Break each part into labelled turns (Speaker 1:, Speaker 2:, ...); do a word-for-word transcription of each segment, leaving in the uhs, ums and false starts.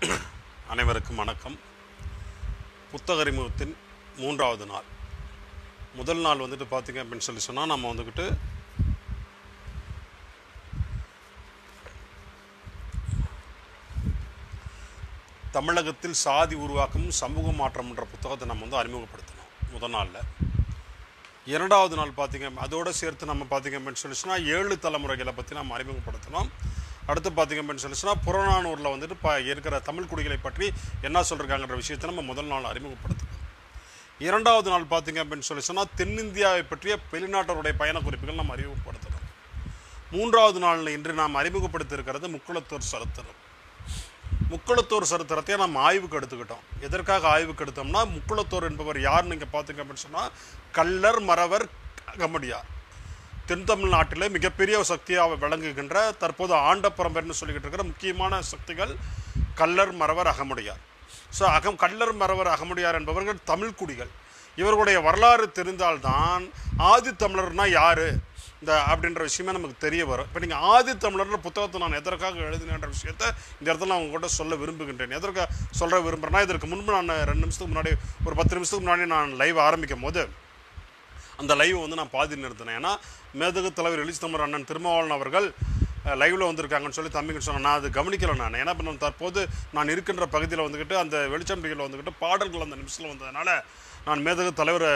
Speaker 1: அனைவருக்கும் வணக்கம். புத்தக அறிமுகத்தின் மூன்றாவது நாள். முதல் நாள் வந்துட்டு பார்த்திங்க அப்படின்னு சொல்லி சொன்னால் நம்ம வந்துக்கிட்டு தமிழகத்தில் சாதி உருவாக்கம் சமூக மாற்றம் என்ற புத்தகத்தை நம்ம வந்து அறிமுகப்படுத்தணும் முதல் நாளில். இரண்டாவது நாள் பார்த்திங்க அதோடு சேர்த்து நம்ம பார்த்திங்க அப்படின்னு சொல்லி சொன்னால் ஏழு தலைமுறைகளை பற்றி நம்ம அறிமுகப்படுத்தணும். அடுத்து பார்த்திங்க அப்படின்னு சொல்லி சொன்னால் புறநானூரில் வந்துட்டு ப இருக்கிற தமிழ் குடிகளை பற்றி என்ன சொல்லியிருக்காங்கன்ற விஷயத்தை நம்ம முதல் நாள் அறிமுகப்படுத்தணும். இரண்டாவது நாள் பார்த்திங்க அப்படின்னு சொல்லி சொன்னால் தென்னிந்தியாவை பற்றிய வெளிநாட்டருடைய பயண குறிப்புகள் நம்ம அறிமுகப்படுத்தணும். மூன்றாவது நாளில் இன்று நாம் அறிமுகப்படுத்தி இருக்கிறது முக்குளத்தூர் சரித்திரம். முக்குளத்தூர் சரித்திரத்தை நம்ம ஆய்வுக்கு எடுத்துக்கிட்டோம். எதற்காக ஆய்வுக்கு எடுத்தோம்னா, முக்குளத்தூர் என்பவர் யார் நீங்கள் பார்த்திங்க அப்படின்னு சொன்னால் கள்ளர் மறவர் அகமுடையார். தென் தமிழ்நாட்டில் மிகப்பெரிய சக்தியாக விளங்குகின்ற தற்போது ஆண்ட பரம்பரைன்னு சொல்லிக்கிட்டு இருக்கிற முக்கியமான சக்திகள் கள்ளர் மறவர் அகமுடையார். ஸோ அகம் கள்ளர் மறவர் அகமுடையார் என்பவர்கள் தமிழ் குடிகள். இவர்களுடைய வரலாறு தெரிந்தால்தான் ஆதி தமிழர்னா யார் இந்த அப்படின்ற விஷயமே நமக்கு தெரிய வரும். இப்போ நீங்கள் ஆதி தமிழர்ன்ற புத்தகத்தை நான் எதற்காக எழுதினேன்ற விஷயத்தை இந்த இடத்துல நான் உங்கள்கிட்ட சொல்ல விரும்புகின்றேன். எதற்காக சொல்ல விரும்புகிறேன்னா, இதற்கு முன்பு நான் ரெண்டு நிமிஷத்துக்கு முன்னாடி ஒரு பத்து நிமிஷத்துக்கு முன்னாடி நான் லைவ் ஆரம்பிக்கும் போது அந்த லைவ் வந்து நான் பாதி நிறுத்தினேன். ஏன்னா மேதகு தலைவர் எழுச்சி தமிழர் அண்ணன் திருமாவளவன் அவர்கள் லைவில் வந்திருக்காங்கன்னு சொல்லி தம்பிங்க சொன்னேன். நான் அது கவனிக்கலை. நான் ஏன்னா இப்போ நான் தற்போது நான் இருக்கின்ற பகுதியில் வந்துக்கிட்டு அந்த வெளிச்சம்பிகளில் வந்துக்கிட்டு பாடல்கள் அந்த நிமிஷத்தில் வந்ததுனால நான் மேதகு தலைவர்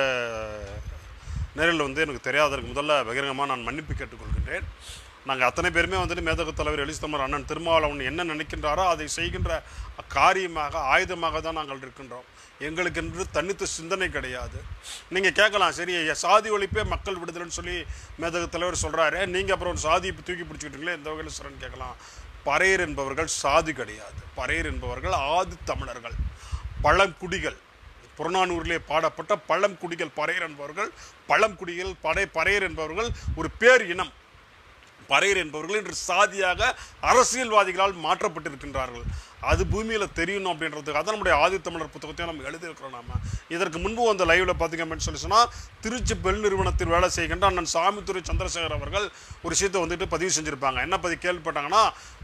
Speaker 1: நேரில் வந்து எனக்கு தெரியாததற்கு முதல்ல பகிரங்கமாக நான் மன்னிப்பு கேட்டுக்கொள்கின்றேன். நாங்கள் அத்தனை பேருமே வந்துட்டு மேதகு தலைவர் எழுச்சி தமிழர் அண்ணன் திருமாவளவன் என்ன நினைக்கின்றாரோ அதை செய்கின்ற காரியமாக ஆயுதமாக தான் நாங்கள் இருக்கின்றோம். எங்களுக்கு என்று தனித்த சிந்தனை கிடையாது. நீங்கள் கேட்கலாம், சரி சாதி ஒழிப்பே மக்கள் விடுதலைன்னு சொல்லி மேதகு தலைவர் சொல்கிறாரு, நீங்கள் அப்புறம் சாதியை தூக்கி பிடிச்சிக்கிட்டீங்களே எந்த வகையில் சொல்கிறேன்னு கேட்கலாம். பறையர் என்பவர்கள் சாதி கிடையாது. பறையர் என்பவர்கள் ஆதி தமிழர்கள், பழங்குடிகள். புறநானூரிலே பாடப்பட்ட பழங்குடிகள் பறையர் என்பவர்கள் பழங்குடிகள். படை பறையர் என்பவர்கள் ஒரு பேர் இனம். பறையர் என்பவர்கள் இன்று சாதியாக அரசியல்வாதிகளால் மாற்றப்பட்டிருக்கின்றார்கள். அது பூமியில் தெரியணும் அப்படின்றதுக்காக தான் நம்முடைய ஆதித்தமிழர் புத்தகத்தையும் நம்ம எழுதியிருக்கிறோம். நம்ம இதற்கு முன்பு அந்த லைவில் பார்த்திங்க அப்படின்னு சொல்லி சொன்னால் திருச்சி பெல் நிறுவனத்தில் வேலை செய்கின்ற அண்ணன் சாமித்துறை சந்திரசேகர் அவர்கள் ஒரு விஷயத்தை வந்துட்டு பதிவு செஞ்சுருப்பாங்க. என்ன பதிவு கேள்விப்பட்டாங்கன்னா,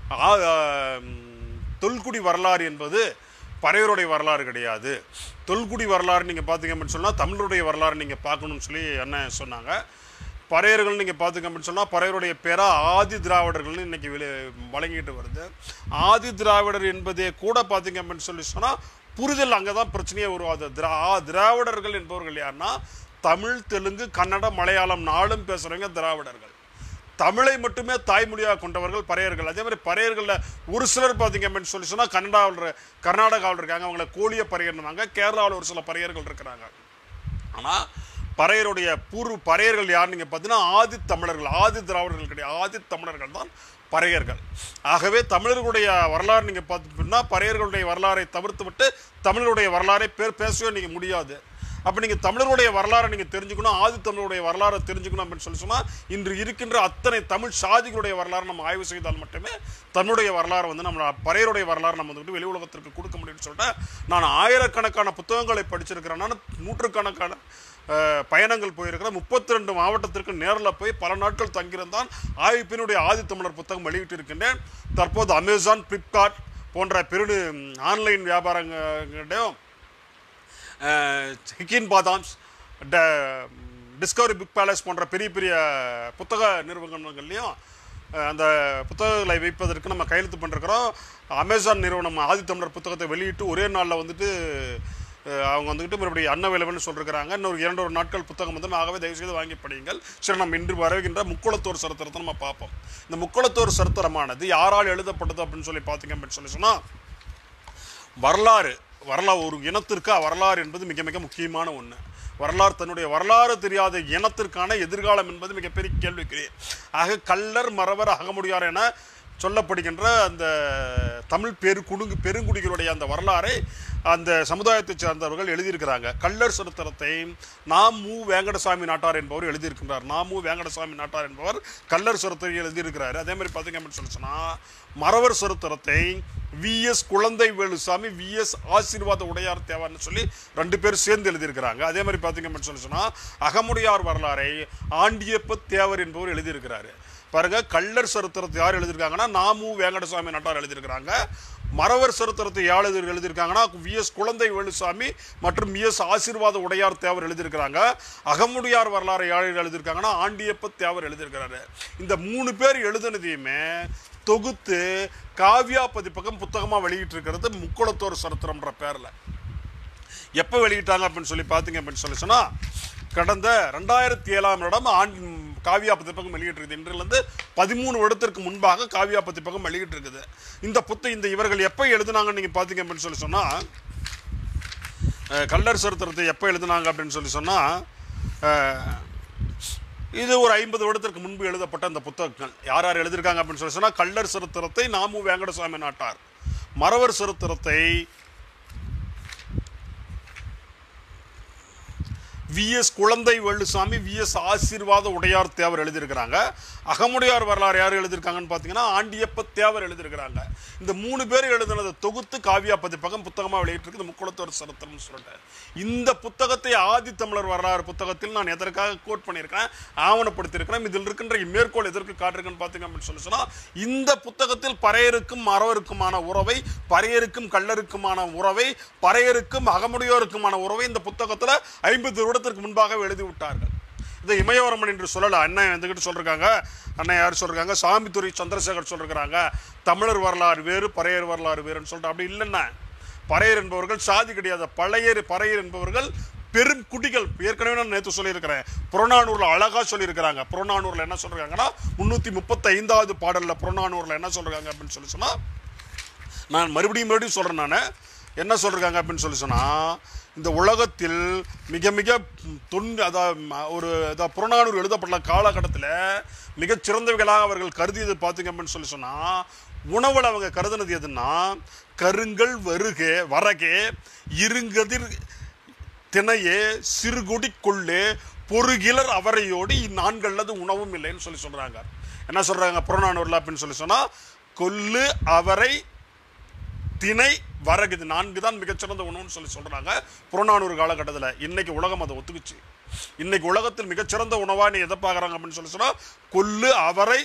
Speaker 1: தொல்குடி வரலாறு என்பது பறையருடைய வரலாறு கிடையாது. தொல்குடி வரலாறு நீங்கள் பார்த்திங்க அப்படின்னு சொன்னால் தமிழருடைய வரலாறு நீங்கள் பார்க்கணும்னு சொல்லி என்ன சொன்னாங்க. பறையர்கள் நீங்கள் பார்த்துக்க அப்படின்னு சொன்னால் பறையருடைய பேராக ஆதி திராவிடர்கள்னு இன்றைக்கி வெளி வழங்கிட்டு வருது. ஆதி திராவிடர் என்பதே கூட பார்த்திங்க அப்படின்னு சொல்லி சொன்னால் புரிதல் அங்கே தான் பிரச்சனையே உருவாது. திரா திராவிடர்கள் என்பவர்கள் யாருன்னா தமிழ், தெலுங்கு, கன்னடம், மலையாளம் நாளும் பேசுகிறவங்க திராவிடர்கள். தமிழை மட்டுமே தாய்மொழியாக கொண்டவர்கள் பறையர்கள். அதே மாதிரி பறையர்களில் ஒரு சிலர் பார்த்திங்க அப்படின்னு சொல்லி சொன்னால் கன்னடாவில் கர்நாடகாவில் இருக்காங்க, அவங்கள கோழிய பறையர்னுவாங்க. கேரளாவில் ஒரு சில பறையர்கள் இருக்கிறாங்க. ஆனால் பறையருடைய பூர்வ பறையர்கள் யார் நீங்கள் பார்த்தீங்கன்னா ஆதி தமிழர்கள், ஆதி திராவிடர்கள் கிடையாது, ஆதி தமிழர்கள் தான் பறையர்கள். ஆகவே தமிழர்களுடைய வரலாறு நீங்கள் பார்த்துட்டீங்கன்னா பறையர்களுடைய வரலாறை தவிர்த்து விட்டு தமிழருடைய வரலாறை பேர் பேசவே நீங்கள் முடியாது. அப்போ நீங்கள் தமிழருடைய வரலாறை நீங்கள் தெரிஞ்சுக்கணும், ஆதி தமிழருடைய வரலாறை தெரிஞ்சுக்கணும் அப்படின்னு சொல்லி சொன்னால் இன்று இருக்கின்ற அத்தனை தமிழ் சாதிகளுடைய வரலாறு நம்ம ஆய்வு செய்தால் மட்டுமே தமிழுடைய வரலாறு வந்து நம்ம பறையருடைய வரலாறு நம்ம வந்துட்டு வெளி உலகத்திற்கு கொடுக்க முடியும்னு சொல்லிட்டு நான் ஆயிரக்கணக்கான புத்தகங்களை படிச்சிருக்கிறேன். நான் நூற்றுக்கணக்கான பயணங்கள் போயிருக்கிறேன். முப்பத்தி ரெண்டு மாவட்டத்திற்கு நேரில் போய் பல நாட்கள் தங்கியிருந்தான் ஆய்வினுடைய ஆதி தமிழர் புத்தகம் வெளியிட்டு இருக்கின்றேன். தற்போது அமேசான், ஃப்ளிப்கார்ட் போன்ற பெரு ஆன்லைன் வியாபாரங்களையும் Higginbothams, discovery book palace போன்ற பெரிய பெரிய புத்தக நிறுவனங்கள்லையும் அந்த புத்தகங்களை வைப்பதற்கு நம்ம கையெழுத்து பண்ணிருக்கிறோம். அமேசான் நிறுவனம் ஆதித்தமிழர் புத்தகத்தை வெளியிட்டு ஒரே நாளில் வந்துட்டு அவங்க வந்துக்கிட்டு மறுபடியும் அன்னவேலவன் சொல்லிருக்கிறாங்க. இன்னொரு இரண்டு ஒரு நாட்கள் புத்தகம் வந்து ஆகவே தயவுசெய்து வாங்கி படியுங்கள். சரி, நம்ம இன்று வருகின்ற முக்குளத்தூர் சரித்திரத்தை நம்ம பார்ப்போம். இந்த முக்குளத்தூர் சரித்திரமானது யாரால் எழுதப்பட்டது அப்படின்னு சொல்லி பார்த்தீங்க அப்படின்னு சொல்லி சொன்னால் வரலாறு வரலாறு ஒரு இனத்திற்கு வரலாறு என்பது மிக மிக முக்கியமான ஒன்று. வரலாறு தன்னுடைய வரலாறு தெரியாத இனத்திற்கான எதிர்காலம் என்பது மிகப்பெரிய கேள்விக்குரிய. ஆக கள்ளர் மறவர் அகமுடையார் என சொல்லப்படுகின்ற அந்த தமிழ் பெரு குடுங்கு பெருங்குடிகளுடைய அந்த வரலாறை அந்த சமுதாயத்தை சேர்ந்தவர்கள் எழுதியிருக்கிறாங்க. கள்ளர் சரித்திரத்தை நாம் மு வேங்கடசாமி நாட்டார் என்பவர் எழுதியிருக்கின்றார். நாம் மு வேங்கடசாமி நாட்டார் என்பவர் கள்ளர் சரித்திரத்தை எழுதியிருக்கிறார். அதே மாதிரி பார்த்தீங்க அப்படின்னு சொல்லி சொன்னால் மறவர் சரித்திரத்தை V S Kuzhandai Velusamy, we S Aasirvatha உடையார் தேவார்னு சொல்லி ரெண்டு பேர் சேர்ந்து எழுதியிருக்கிறாங்க. அதே மாதிரி பார்த்தீங்க அப்படின்னு சொல்லி சொன்னால் அகமுடையார் வரலாறை ஆண்டியப்ப தேவர் என்பவர் எழுதியிருக்கிறாரு. பாருங்க, கள்ளர் சரித்திரத்தை யார் எழுதியிருக்காங்கன்னா நாமு வேங்கடசாமி நாட்டார் எழுதியிருக்கிறாங்க. மறவர் சரித்திரத்தை யார் எழுதி எழுதியிருக்காங்கன்னா வி எஸ் குழந்தை வேலுசாமி மற்றும் வி எஸ் ஆசீர்வாத உடையார் தேவர் எழுதியிருக்கிறாங்க. அகமுடையார் வரலாறு யார் எழுதியிருக்காங்கன்னா ஆண்டியப்ப தேவர் எழுதியிருக்கிறாரு. இந்த மூணு பேர் எழுதினதையுமே தொகுத்து காவியா பதிப்பகம் புத்தகமாக வெளியிட்டு இருக்கிறது முக்குளத்தோர் சரித்திரம்ன்ற பேரில். எப்போ வெளியிட்டாங்க அப்படின்னு சொல்லி பார்த்தீங்க அப்படின்னு சொல்லி சொன்னால் கடந்த ரெண்டாயிரத்தி ஏழாம் இடம் ஆண் காவியா பதிப்பகம் வெளியிட்டிருக்குது. இன்றிலிருந்து பதிமூணு வருடத்திற்கு முன்பாக காவியா பதிப்பகம் வெளியிட்டு இருக்குது. இந்த புத்த இந்த இவர்கள் எப்போ எழுதுனாங்கன்னு நீங்கள் பார்த்தீங்க அப்படின்னு சொல்லி சொன்னால் கள்ளர் சரித்திரத்தை எப்போ எழுதுனாங்க அப்படின்னு சொல்லி சொன்னால் இது ஒரு ஐம்பது வருடத்திற்கு முன்பு எழுதப்பட்ட அந்த புத்தகங்கள். யார் யார் எழுதியிருக்காங்க அப்படின்னு சொல்லி சொன்னால் கள்ளர் சரித்திரத்தை நாமு வேங்கடசாமி நாட்டார், மறவர் சரித்திரத்தை V S Kuzhandai Velusamy, we S Aasirvatha உடையார் தேவர் எழுதியிருக்கிறாங்க. அகமுடையார் வரலாறு யார் எழுதியிருக்காங்கன்னு பார்த்தீங்கன்னா ஆண்டியப்ப தேவர் எழுதியிருக்கிறாங்க. இந்த மூணு பேர் எழுதினதை தொகுத்து காவியா பதிப்பகம் புத்தகமாக வெளியிட்டிருக்கு முக்குளத்தோர் சரித்திரம்னு சொல்லிட்டு. இந்த புத்தகத்தை ஆதி தமிழர் வரலாறு புத்தகத்தில் நான் எதற்காக கோட் பண்ணியிருக்கேன், ஆவணப்படுத்தியிருக்கிறேன். இதில் இருக்கின்ற மேற்கோள் எதற்கு காட்டிருக்குன்னு பார்த்தீங்க அப்படின்னு சொல்லி சொன்னால் இந்த புத்தகத்தில் பறையருக்கும் மறவருக்குமான உறவை, பறையருக்கும் கள்ளருக்குமான உறவை, பறையருக்கும் அகமுடையோருக்குமான உறவை இந்த புத்தகத்தில் ஐம்பது வருடத்திற்கு முன்பாக எழுதி விட்டார்கள். இதை இமயவரமன் என்று சொல்லல. அண்ணன் வந்துகிட்டு சொல்றாங்க, அண்ணன் யார் சொல்றாங்க, சாமித்துறை சந்திரசேகர் சொல்றாங்க தமிழர் வரலாறு வேறு பறையர் வரலாறு வேறுன்னு சொல்லிட்டு. அப்படி இல்லைன்னா பறையர் என்பவர்கள் சாதி கிடையாது. பழையர் பறையர் என்பவர்கள் பெரும் குடிகள். ஏற்கனவே நான் நேற்று சொல்லியிருக்கிறேன், புறநானூர்ல அழகா சொல்லியிருக்கிறாங்க. புறநானூர்ல என்ன சொல்றாங்கன்னா முன்னூத்தி முப்பத்தி ஐந்தாவது பாடல்ல புறநானூர்ல என்ன சொல்றாங்க அப்படின்னு சொல்லி சொன்னா, நான் மறுபடியும் மறுபடியும் சொல்றேன், நான் என்ன சொல்றாங்க அப்படின்னு சொல்லி சொன்னா, இந்த உலகத்தில் மிக மிக தொன் அதாவது ஒரு புறநானூறு எழுதப்பட்ட காலகட்டத்தில் மிகச்சிறந்தவைகளாக அவர்கள் கருதியது பார்த்தீங்க அப்படின்னு சொல்லி சொன்னால் உணவில் அவங்க கருதுனது எதுன்னா கருங்கல் வருகே வரகே இருங்கதிர் திணையே சிறுகுடி கொள்ளே பொறுகிலர் அவரையோடு இந்நான்கல்லது உணவும் இல்லைன்னு சொல்லி சொல்கிறாங்க. என்ன சொல்கிறாங்க புறநானூரில் அப்படின்னு சொல்லி சொன்னால் கொள்ளு அவரை திணை வரகு இது நான்கு தான் மிகச்சிறந்த உணவுன்னு சொல்லி சொல்றாங்க புறநானூறு காலகட்டத்தில். இன்னைக்கு உலகம் அதை ஒத்துக்குச்சு. இன்னைக்கு உலகத்தில் மிகச்சிறந்த உணவா நீ எதை பார்க்குறாங்க அப்படின்னு சொல்லி சொன்னா கொள்ளு அவரை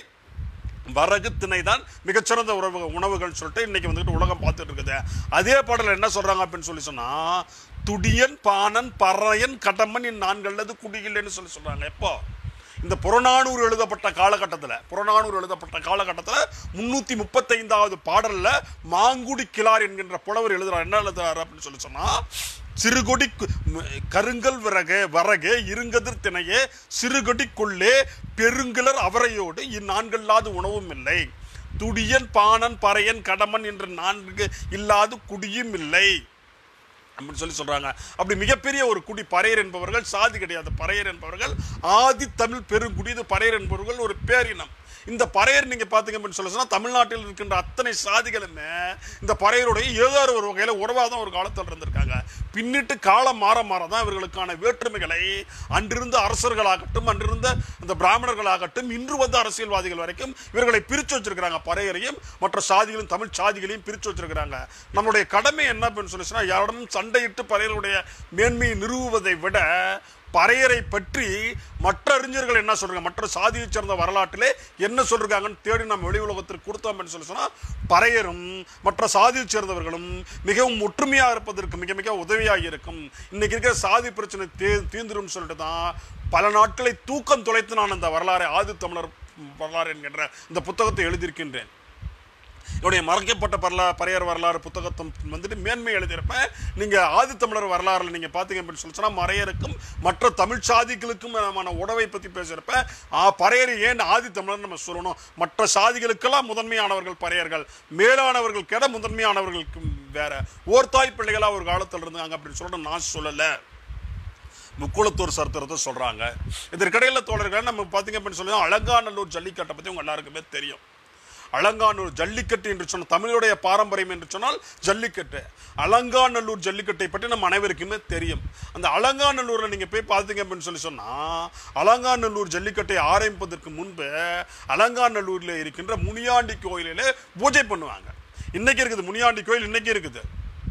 Speaker 1: வரகு திணை தான் மிகச்சிறந்த உறவு உணவுகள் சொல்லிட்டு இன்னைக்கு வந்துட்டு உலகம் பார்த்துட்டு இருக்குது. அதே பாடல என்ன சொல்றாங்க அப்படின்னு சொல்லி சொன்னா துடியன் பாணன் பறையன் கடம்பன் இந்நான்கல்லது குடியில்லைன்னு சொல்லி சொல்றாங்க. எப்போ இந்த புறநானூறு எழுதப்பட்ட காலகட்டத்தில் புறநானூறு எழுதப்பட்ட காலகட்டத்தில் முன்னூற்றி முப்பத்தைந்தாவது பாடலில் மாங்குடி கிளார் என்கின்ற புலவர் எழுதுறார். என்ன எழுதுறாரு அப்படின்னு சொல்லி சொன்னால் சிறுகொடி கருங்கல் விறகு வரகு இருங்கதிர் திணையே சிறுகொடி கொள்ளே பெருங்கிலர் அவரையோடு இந்நான்கல்லாது உணவும் இல்லை. துடியன் பாணன் பறையன் கடமன் என்ற நான்கு இல்லாது குடியும் இல்லை அப்படின்னு சொல்லி சொல்றாங்க. அப்படி மிகப்பெரிய ஒரு குடி பறையர் என்பவர்கள் சாதி கிடையாது. பறையர் என்பவர்கள் ஆதி தமிழ் பெருங்குடி. இது பறையர் என்பவர்கள் ஒரு பேரினம். இந்த பறையர் நீங்க பாத்தீங்க அப்படின்னு சொல்லி சொன்னா தமிழ்நாட்டில் இருக்கின்ற அத்தனை சாதிகளுமே இந்த பறையருடைய ஏதோ ஒரு வகையில உறவாதான் ஒரு காலத்தில் இருந்திருக்காங்க. பின்னிட்டு காலம் மாற மாறதான் இவர்களுக்கான வேற்றுமைகளை அன்றிருந்த அரசர்களாகட்டும் அன்றிருந்த அந்த பிராமணர்களாகட்டும் இன்று வந்த அரசியல்வாதிகள் வரைக்கும் இவர்களை பிரித்து வச்சிருக்கிறாங்க. பறையரையும் மற்ற சாதிகளையும் தமிழ் சாதிகளையும் பிரித்து வச்சிருக்கிறாங்க. நம்மளுடைய கடமை என்ன அப்படின்னு சொல்லி சொன்னா யாரிடமும் சண்டையிட்டு பறையருடைய மேன்மையை நிறுவுவதை விட பறையரை பற்றி மற்ற அறிஞர்கள் என்ன சொல்றாங்க, மற்ற சாதியை சேர்ந்த வரலாற்றிலே என்ன சொல்றாங்கன்னு தேடி நம்ம வெளி உலகத்திற்கு கொடுத்தோம் சொல்லி சொன்னா பறையரும் மற்ற சாதியை சேர்ந்தவர்களும் மிகவும் ஒற்றுமையாக இருப்பதற்கு மிக மிக உதவியாக இருக்கும். இன்னைக்கு இருக்கிற சாதி பிரச்சனை தீ தீர்ந்துடும் சொல்லிட்டு தான் பல நாட்களை தூக்கம் துளைத்து நான் அந்த வரலாறை ஆதி தமிழர் வரலாறு என்கின்ற இந்த புத்தகத்தை எழுதியிருக்கின்றேன். என்னுடைய மறைக்கப்பட்ட வரலா பறையர் வரலாறு புத்தகத்தை வந்துட்டு மேன்மை எழுதியிருப்பேன். நீங்கள் ஆதி தமிழர் வரலாறுல நீங்கள் பார்த்தீங்க அப்படின்னு சொல்லி சொன்னால் மறையருக்கும் மற்ற தமிழ் சாதிகளுக்கும் நம்ம உடவை பற்றி பேசியிருப்பேன். பறையர் ஏன் ஆதி தமிழர் நம்ம சொல்லணும், மற்ற சாதிகளுக்கெல்லாம் முதன்மையானவர்கள் பறையர்கள், மேலானவர்கள் கேட முதன்மையானவர்களுக்கு வேற ஓர்தாய் பிள்ளைகளாக ஒரு காலத்தில் இருந்தாங்க அப்படின்னு சொல்லிட்டு நான் சொல்லலை. முக்குளத்தூர் சரித்திரத்தை சொல்கிறாங்க. இதற்கிடையில் தோழர்கள் நம்ம பார்த்தீங்க அப்படின்னு சொல்லி அலங்காநல்லூர் ஜல்லிக்கட்டை பற்றி உங்கள் எல்லாருக்குமே தெரியும். அலங்காநல்லூர் ஜல்லிக்கட்டு என்று சொன்ன தமிழுடைய பாரம்பரியம் என்று சொன்னால் ஜல்லிக்கட்டு. அலங்காநல்லூர் ஜல்லிக்கட்டை பற்றி நம்ம அனைவருக்குமே தெரியும். அந்த அலங்காநல்லூரில் நீங்கள் போய் பார்த்தீங்க அப்படின்னு சொல்லி சொன்னால் அலங்காநல்லூர் ஜல்லிக்கட்டை ஆரம்பிப்பதற்கு முன்பு அலங்காநல்லூரில் இருக்கின்ற முனியாண்டி கோயிலில் பூஜை பண்ணுவாங்க. இன்னைக்கு இருக்குது முனியாண்டி கோயில், இன்னைக்கு இருக்குது.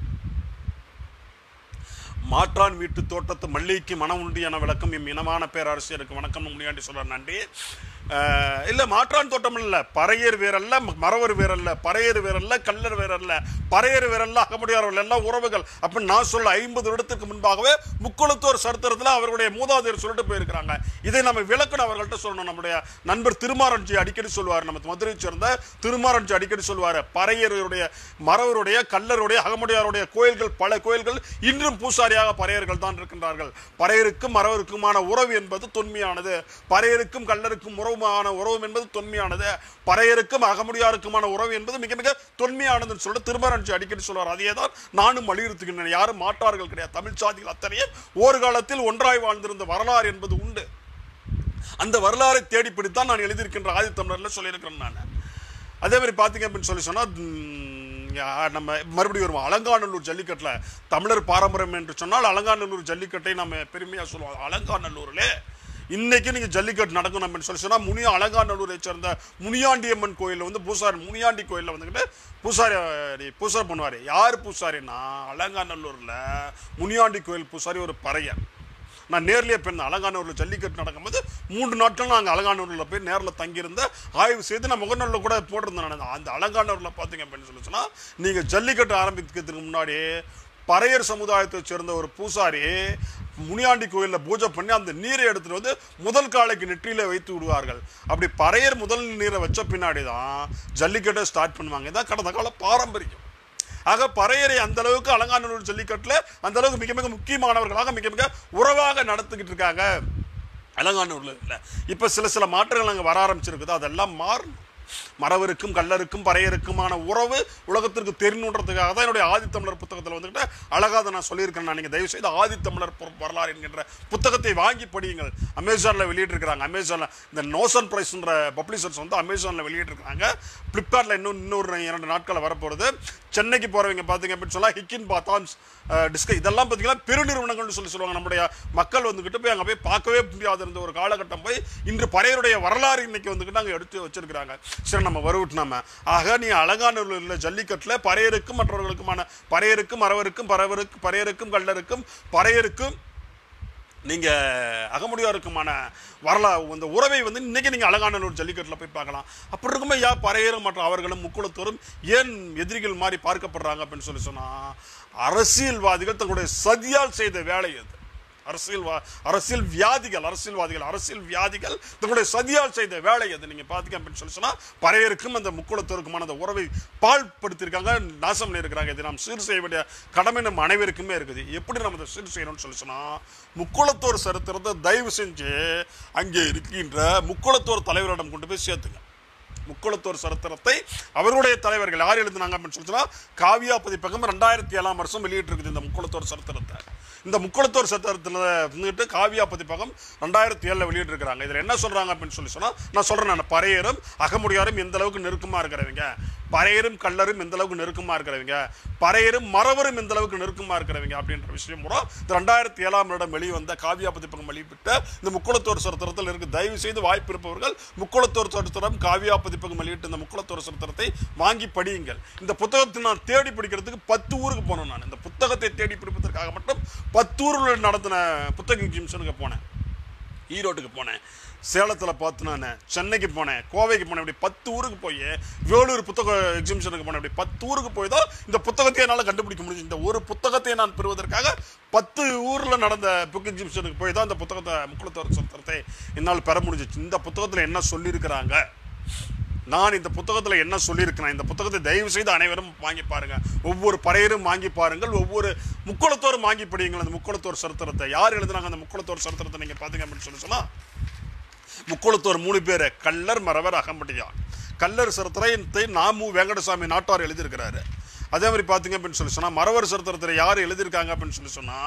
Speaker 1: மாற்றான் வீட்டு தோட்டத்து மல்லிகைக்கு மனம் உண்டு என விளக்கம் எம் இனமான பேரரசியருக்கு வணக்கம் முனியாண்டி சொல்றார். நன்றி. இல்லை மாற்றான் தோட்டம் இல்லை, பறையர் வேறல்ல, மறவர் வேறல்ல, பறையர் வேறல்ல, கல்லர் வேறல்ல, பறையர் வேறல்ல, அகமுடையார்கள் எல்லாம் உறவுகள் அப்படின்னு நான் சொல்ல ஐம்பது வருடத்துக்கு முன்பாகவே முக்குளத்தோர் சரித்திரத்தில் அவர்களுடைய மூதாதையர் சொல்லிட்டு போயிருக்கிறாங்க. இதை நம்ம விளக்கணும், அவர்கள்ட்ட சொல்லணும். நம்முடைய நண்பர் திருமாரன்ஜி அடிக்கடி சொல்லுவார், நம்ம மதுரை சேர்ந்த திருமாரன்ஜி அடிக்கடி சொல்லுவார், பறையருடைய மறவருடைய கல்லருடைய அகமுடையாருடைய கோயில்கள் பல கோயில்கள் இன்றும் பூசாரியாக பறையர்கள் தான் இருக்கின்றார்கள். பறையருக்கும் மறவருக்குமான உறவு என்பது தொன்மையானது, பறையருக்கும் கல்லருக்கும் உறவு உறவு என்பது தொன்மையானது, பறையருக்கும் அகமுடியாருக்குமான உறவு என்பது மிக மிக தொன்மையானதுன்னு சொல்லிட்டு திருமரஞ்சி அடிக்கடி சொல்வார். அதையேதான் நானும் வலியுறுத்துகின்றேன். யாரும் மாற்றார்கள் கிடையாது. தமிழ் சாதிகள் அத்தனையும் ஒரு காலத்தில் ஒன்றாய் வாழ்ந்திருந்த வரலாறு என்பது உண்டு. அந்த வரலாறை தேடி பிடித்தான் நான் எழுதியிருக்கின்ற ஆதித்தமிழர்ல சொல்லியிருக்கிறேன். நான் அதே மாதிரி பார்த்தீங்க அப்படின்னு சொல்லி சொன்னா நம்ம மறுபடியும் வருவோம். அலங்காநல்லூர் ஜல்லிக்கட்டில் தமிழர் பாரம்பரியம் என்று சொன்னால் அலங்காநல்லூர் ஜல்லிக்கட்டை நம்ம பெருமையாக சொல்லுவோம். அலங்காநல்லூர்ல இன்னைக்கு நீங்க ஜல்லிக்கட்டு நடக்கும் அப்படின்னு சொல்லி சொன்னா முனியா அலங்காநல்லூரை சேர்ந்த முனியாண்டியம்மன் கோயிலில் வந்து பூசாரி முனியாண்டி கோயிலில் வந்துக்கிட்டு பூசாரி பூசாரி பண்ணுவார். யார் பூசாரின்னா அலங்காநல்லூர்ல முனியாண்டி கோயில் பூசாரி ஒரு பறையர். நான் நேர்லேயே போயிருந்தேன். அலங்காநல்லூரில் ஜல்லிக்கட்டு நடக்கும்போது மூன்று நாட்கள் நாங்கள் அலங்காநல்லூரில் போய் நேரில் தங்கியிருந்த ஆய்வு செய்து நான் முகநூலில் கூட போட்டிருந்தேன். நான் அந்த அலங்காநல்லூரில் பார்த்தீங்க அப்படின்னு சொல்லி சொன்னால் நீங்கள் ஜல்லிக்கட்டு ஆரம்பிக்கிறதுக்கு முன்னாடி பறையர் சமுதாயத்தை சேர்ந்த ஒரு பூசாரி முனியாண்டி கோயிலில் பூஜை பண்ணி அந்த நீரை எடுத்துட்டு வந்து முதல் காலைக்கு நெற்றியில வைத்து விடுவார்கள். அப்படி பறையர் முதல் நீரை வச்ச பின்னாடி தான் ஜல்லிக்கட்டை ஸ்டார்ட் பண்ணுவாங்க. இதான் கடந்த கால பாரம்பரியம். ஆக பறையரை அந்த அளவுக்கு அலங்காநல்லூர் ஜல்லிக்கட்டில் அந்த அளவுக்கு மிக மிக முக்கியமானவர்களாக மிக மிக உறவாக நடத்திக்கிட்டு இருக்காங்க அலங்காநல்லூர்ல. இல்லை இப்போ சில சில மாற்றங்கள் அங்கே வர ஆரம்பிச்சிருக்குது. அதெல்லாம் மாறணும். மறவருக்கும் கல்லருக்கும் பறையருக்குமான உறவு உலகத்திற்கு தெரியணுன்றதுக்காக தான் என்னுடைய ஆதித்தமிழர் புத்தகத்தில் வந்துக்கிட்ட அழகாக நான் சொல்லியிருக்கேன். நான் நீங்கள் தயவு செய்து ஆதித்தமிழர் வரலாறு என்கின்ற புத்தகத்தை வாங்கி படியுங்கள். அமேசானில் வெளியிட்டிருக்கிறாங்க. அமேசானில் இந்த நோசன் பிரைஸ்ன்ற பப்ளிஷர்ஸ் வந்து அமேசானில் வெளியிட்டிருக்கிறாங்க. ஃப்ளிப்கார்ட்டில் இன்னும் இன்னொரு இரண்டு நாட்களில் வரப்போகிறது. சென்னைக்கு போகிறவங்க பார்த்தீங்க அப்படின்னு சொன்னால் ஹிக்கின் பாத்தான்ஸ் டிஸ்கை இதெல்லாம் பார்த்தீங்கன்னா பெருநிறுவனங்கள்னு சொல்லி சொல்லுவாங்க. நம்முடைய மக்கள் வந்துக்கிட்டு போய் அங்கே போய் பார்க்கவே முடியாத இருந்த ஒரு காலகட்டம் போய் இன்று பறையருடைய வரலாறு இன்னைக்கு வந்துக்கிட்டு அங்கே எடுத்து வச்சிருக்கிறாங்க. சரி, நம்ம வருவிட்டோம். ஆக நீ அலங்காநல்லூரில் ஜல்லிக்கட்டில் பறையருக்கும் மற்றவர்களுக்குமான பறையருக்கும் மறவருக்கும் பறவருக்கு பறையருக்கும் கல்லருக்கும் பறையருக்கும் நீங்கள் அகமுடியாருக்குமான வரலாறு இந்த உறவை வந்து இன்னைக்கு நீங்கள் அலங்காநல்லூர் ஜல்லிக்கட்டில் போய் பார்க்கலாம். அப்படி இருக்கும்போது யா பறையரும் மற்றும் அவர்களும் முக்குளத்தோரும் ஏன் எதிரிகள் மாதிரி பார்க்கப்படுறாங்க அப்படின்னு சொல்லி சொன்னால் அரசியல்வாதிகள் தங்களுடைய சதியால் செய்த வேலை அது. அரசியல் அரசியல் வியாதிகள் அரசியல்வாதிகள் அரசியல் வியாதிகள் தங்களுடைய சதியால் செய்த வேலை அது. நீங்க பாத்தீங்க அப்படின்னு சொல்லி சொன்னா பறையருக்கும் அந்த முக்குளத்தோருக்குமான அந்த உறவை பாழ்படுத்திருக்காங்க, நாசம் பண்ணியிருக்கிறாங்க. இதை நாம் சீர் செய்ய வேண்டிய கடமை நம்ம அனைவருக்குமே இருக்குது. எப்படி நம்ம இதை சீர் செய்யணும்னு சொல்லி சொன்னா முக்குளத்தோர் சரித்திரத்தை தயவு செஞ்சு அங்கே இருக்கின்ற முக்குளத்தோர் தலைவரிடம் கொண்டு போய் சேர்த்துங்க. முக்குளத்தோர் சரித்திரத்தை அவருடைய தலைவர்கள் யார் எழுதினாங்க அப்படின்னு சொல்லி சொன்னா காவியா பதிப்பகம் ரெண்டாயிரத்தி ஏழாம் வருஷம் வெளியிட்டு இருக்குது இந்த முக்குளத்தோர் சரித்திரத்தை. இந்த முக்குளத்தோர் சரித்திரத்தில் வந்துட்டு காவியா பதிப்பகம் ரெண்டாயிரத்தி ஏழுல வெளியிட்டு இருக்கிறாங்க. இதில் என்ன சொல்றாங்க அப்படின்னு சொல்லி சொன்னா நான் சொல்றேன், நான் பறையரும் அகமுடியாரும் எந்த அளவுக்கு நெருக்கமா இருக்கிறவங்க, பறையரும் கல்லரும் எந்த அளவுக்கு நெருக்கமா இருக்கிறவங்க, பறையரும் மறவரும் எந்த அளவுக்கு நெருக்கமா இருக்கிறவங்க அப்படின்ற விஷயம் கூட இந்த ரெண்டாயிரத்தி ஏழாம் வருடம் வெளிவந்த காவியா பதிப்பகம் வெளியிட்ட இந்த முக்குளத்தோர் சரித்திரத்தில் இருக்கு. தயவு செய்து வாய்ப்பு இருப்பவர்கள் முக்குளத்தோர் சரித்திரம் காவியா பதிப்பகம் வெளியிட்டு இந்த முக்குளத்தோர் சரித்திரத்தை வாங்கி படியுங்கள். இந்த புத்தகத்தை நான் தேடி பிடிக்கிறதுக்கு பத்து ஊருக்கு போனேன். நான் இந்த புத்தகத்தை தேடி பிடிப்பதற்காக மட்டும் பத்து ஊரில் நடத்தின புத்தக எக்ஸிபிஷனுக்கு போனேன். ஈரோட்டுக்கு போனேன், சேலத்தில் பார்த்து நான் சென்னைக்கு போனேன், கோவைக்கு போனேன். இப்படி பத்து ஊருக்கு போய் வேலூர் புத்தக எக்ஸிபிஷனுக்கு போனேன். இப்படி பத்து ஊருக்கு போய் தான் இந்த புத்தகத்தை என்னால் கண்டுபிடிக்க முடிஞ்சு. இந்த ஒரு புத்தகத்தை நான் பெறுவதற்காக பத்து ஊரில் நடந்த புக் எக்ஸிபிஷனுக்கு போய் தான் இந்த புத்தகத்தை முக்குளத்தோர் சரித்திரத்தை என்னால் பெற முடிஞ்சிச்சு. இந்த புத்தகத்தில் என்ன சொல்லியிருக்கிறாங்க, நான் இந்த புத்தகத்தில் என்ன சொல்லியிருக்கிறேன், இந்த புத்தகத்தை தயவு செய்து அனைவரும் வாங்கி பாருங்க. ஒவ்வொரு பறையரும் வாங்கி பாருங்கள், ஒவ்வொரு முக்குளத்தோரும் வாங்கி படியுங்கள். அந்த முக்குளத்தோர் சரித்திரத்தை யார் எழுதுனாங்க, அந்த முக்குளத்தோர் சரித்திரத்தை நீங்க பாத்தீங்க அப்படின்னு சொல்லி சொன்னா முக்குளத்தோர் மூணு பேர் கல்லர் மறவர் அகமுடையார். கல்லர் சரித்திரத்தை நாமு வெங்கடசாமி நாட்டார் எழுதியிருக்கிறாரு. அதே மாதிரி பாத்தீங்க அப்படின்னு சொல்லி சொன்னா மறவர் சரித்திரத்தை யார் எழுதியிருக்காங்க அப்படின்னு சொல்லி சொன்னா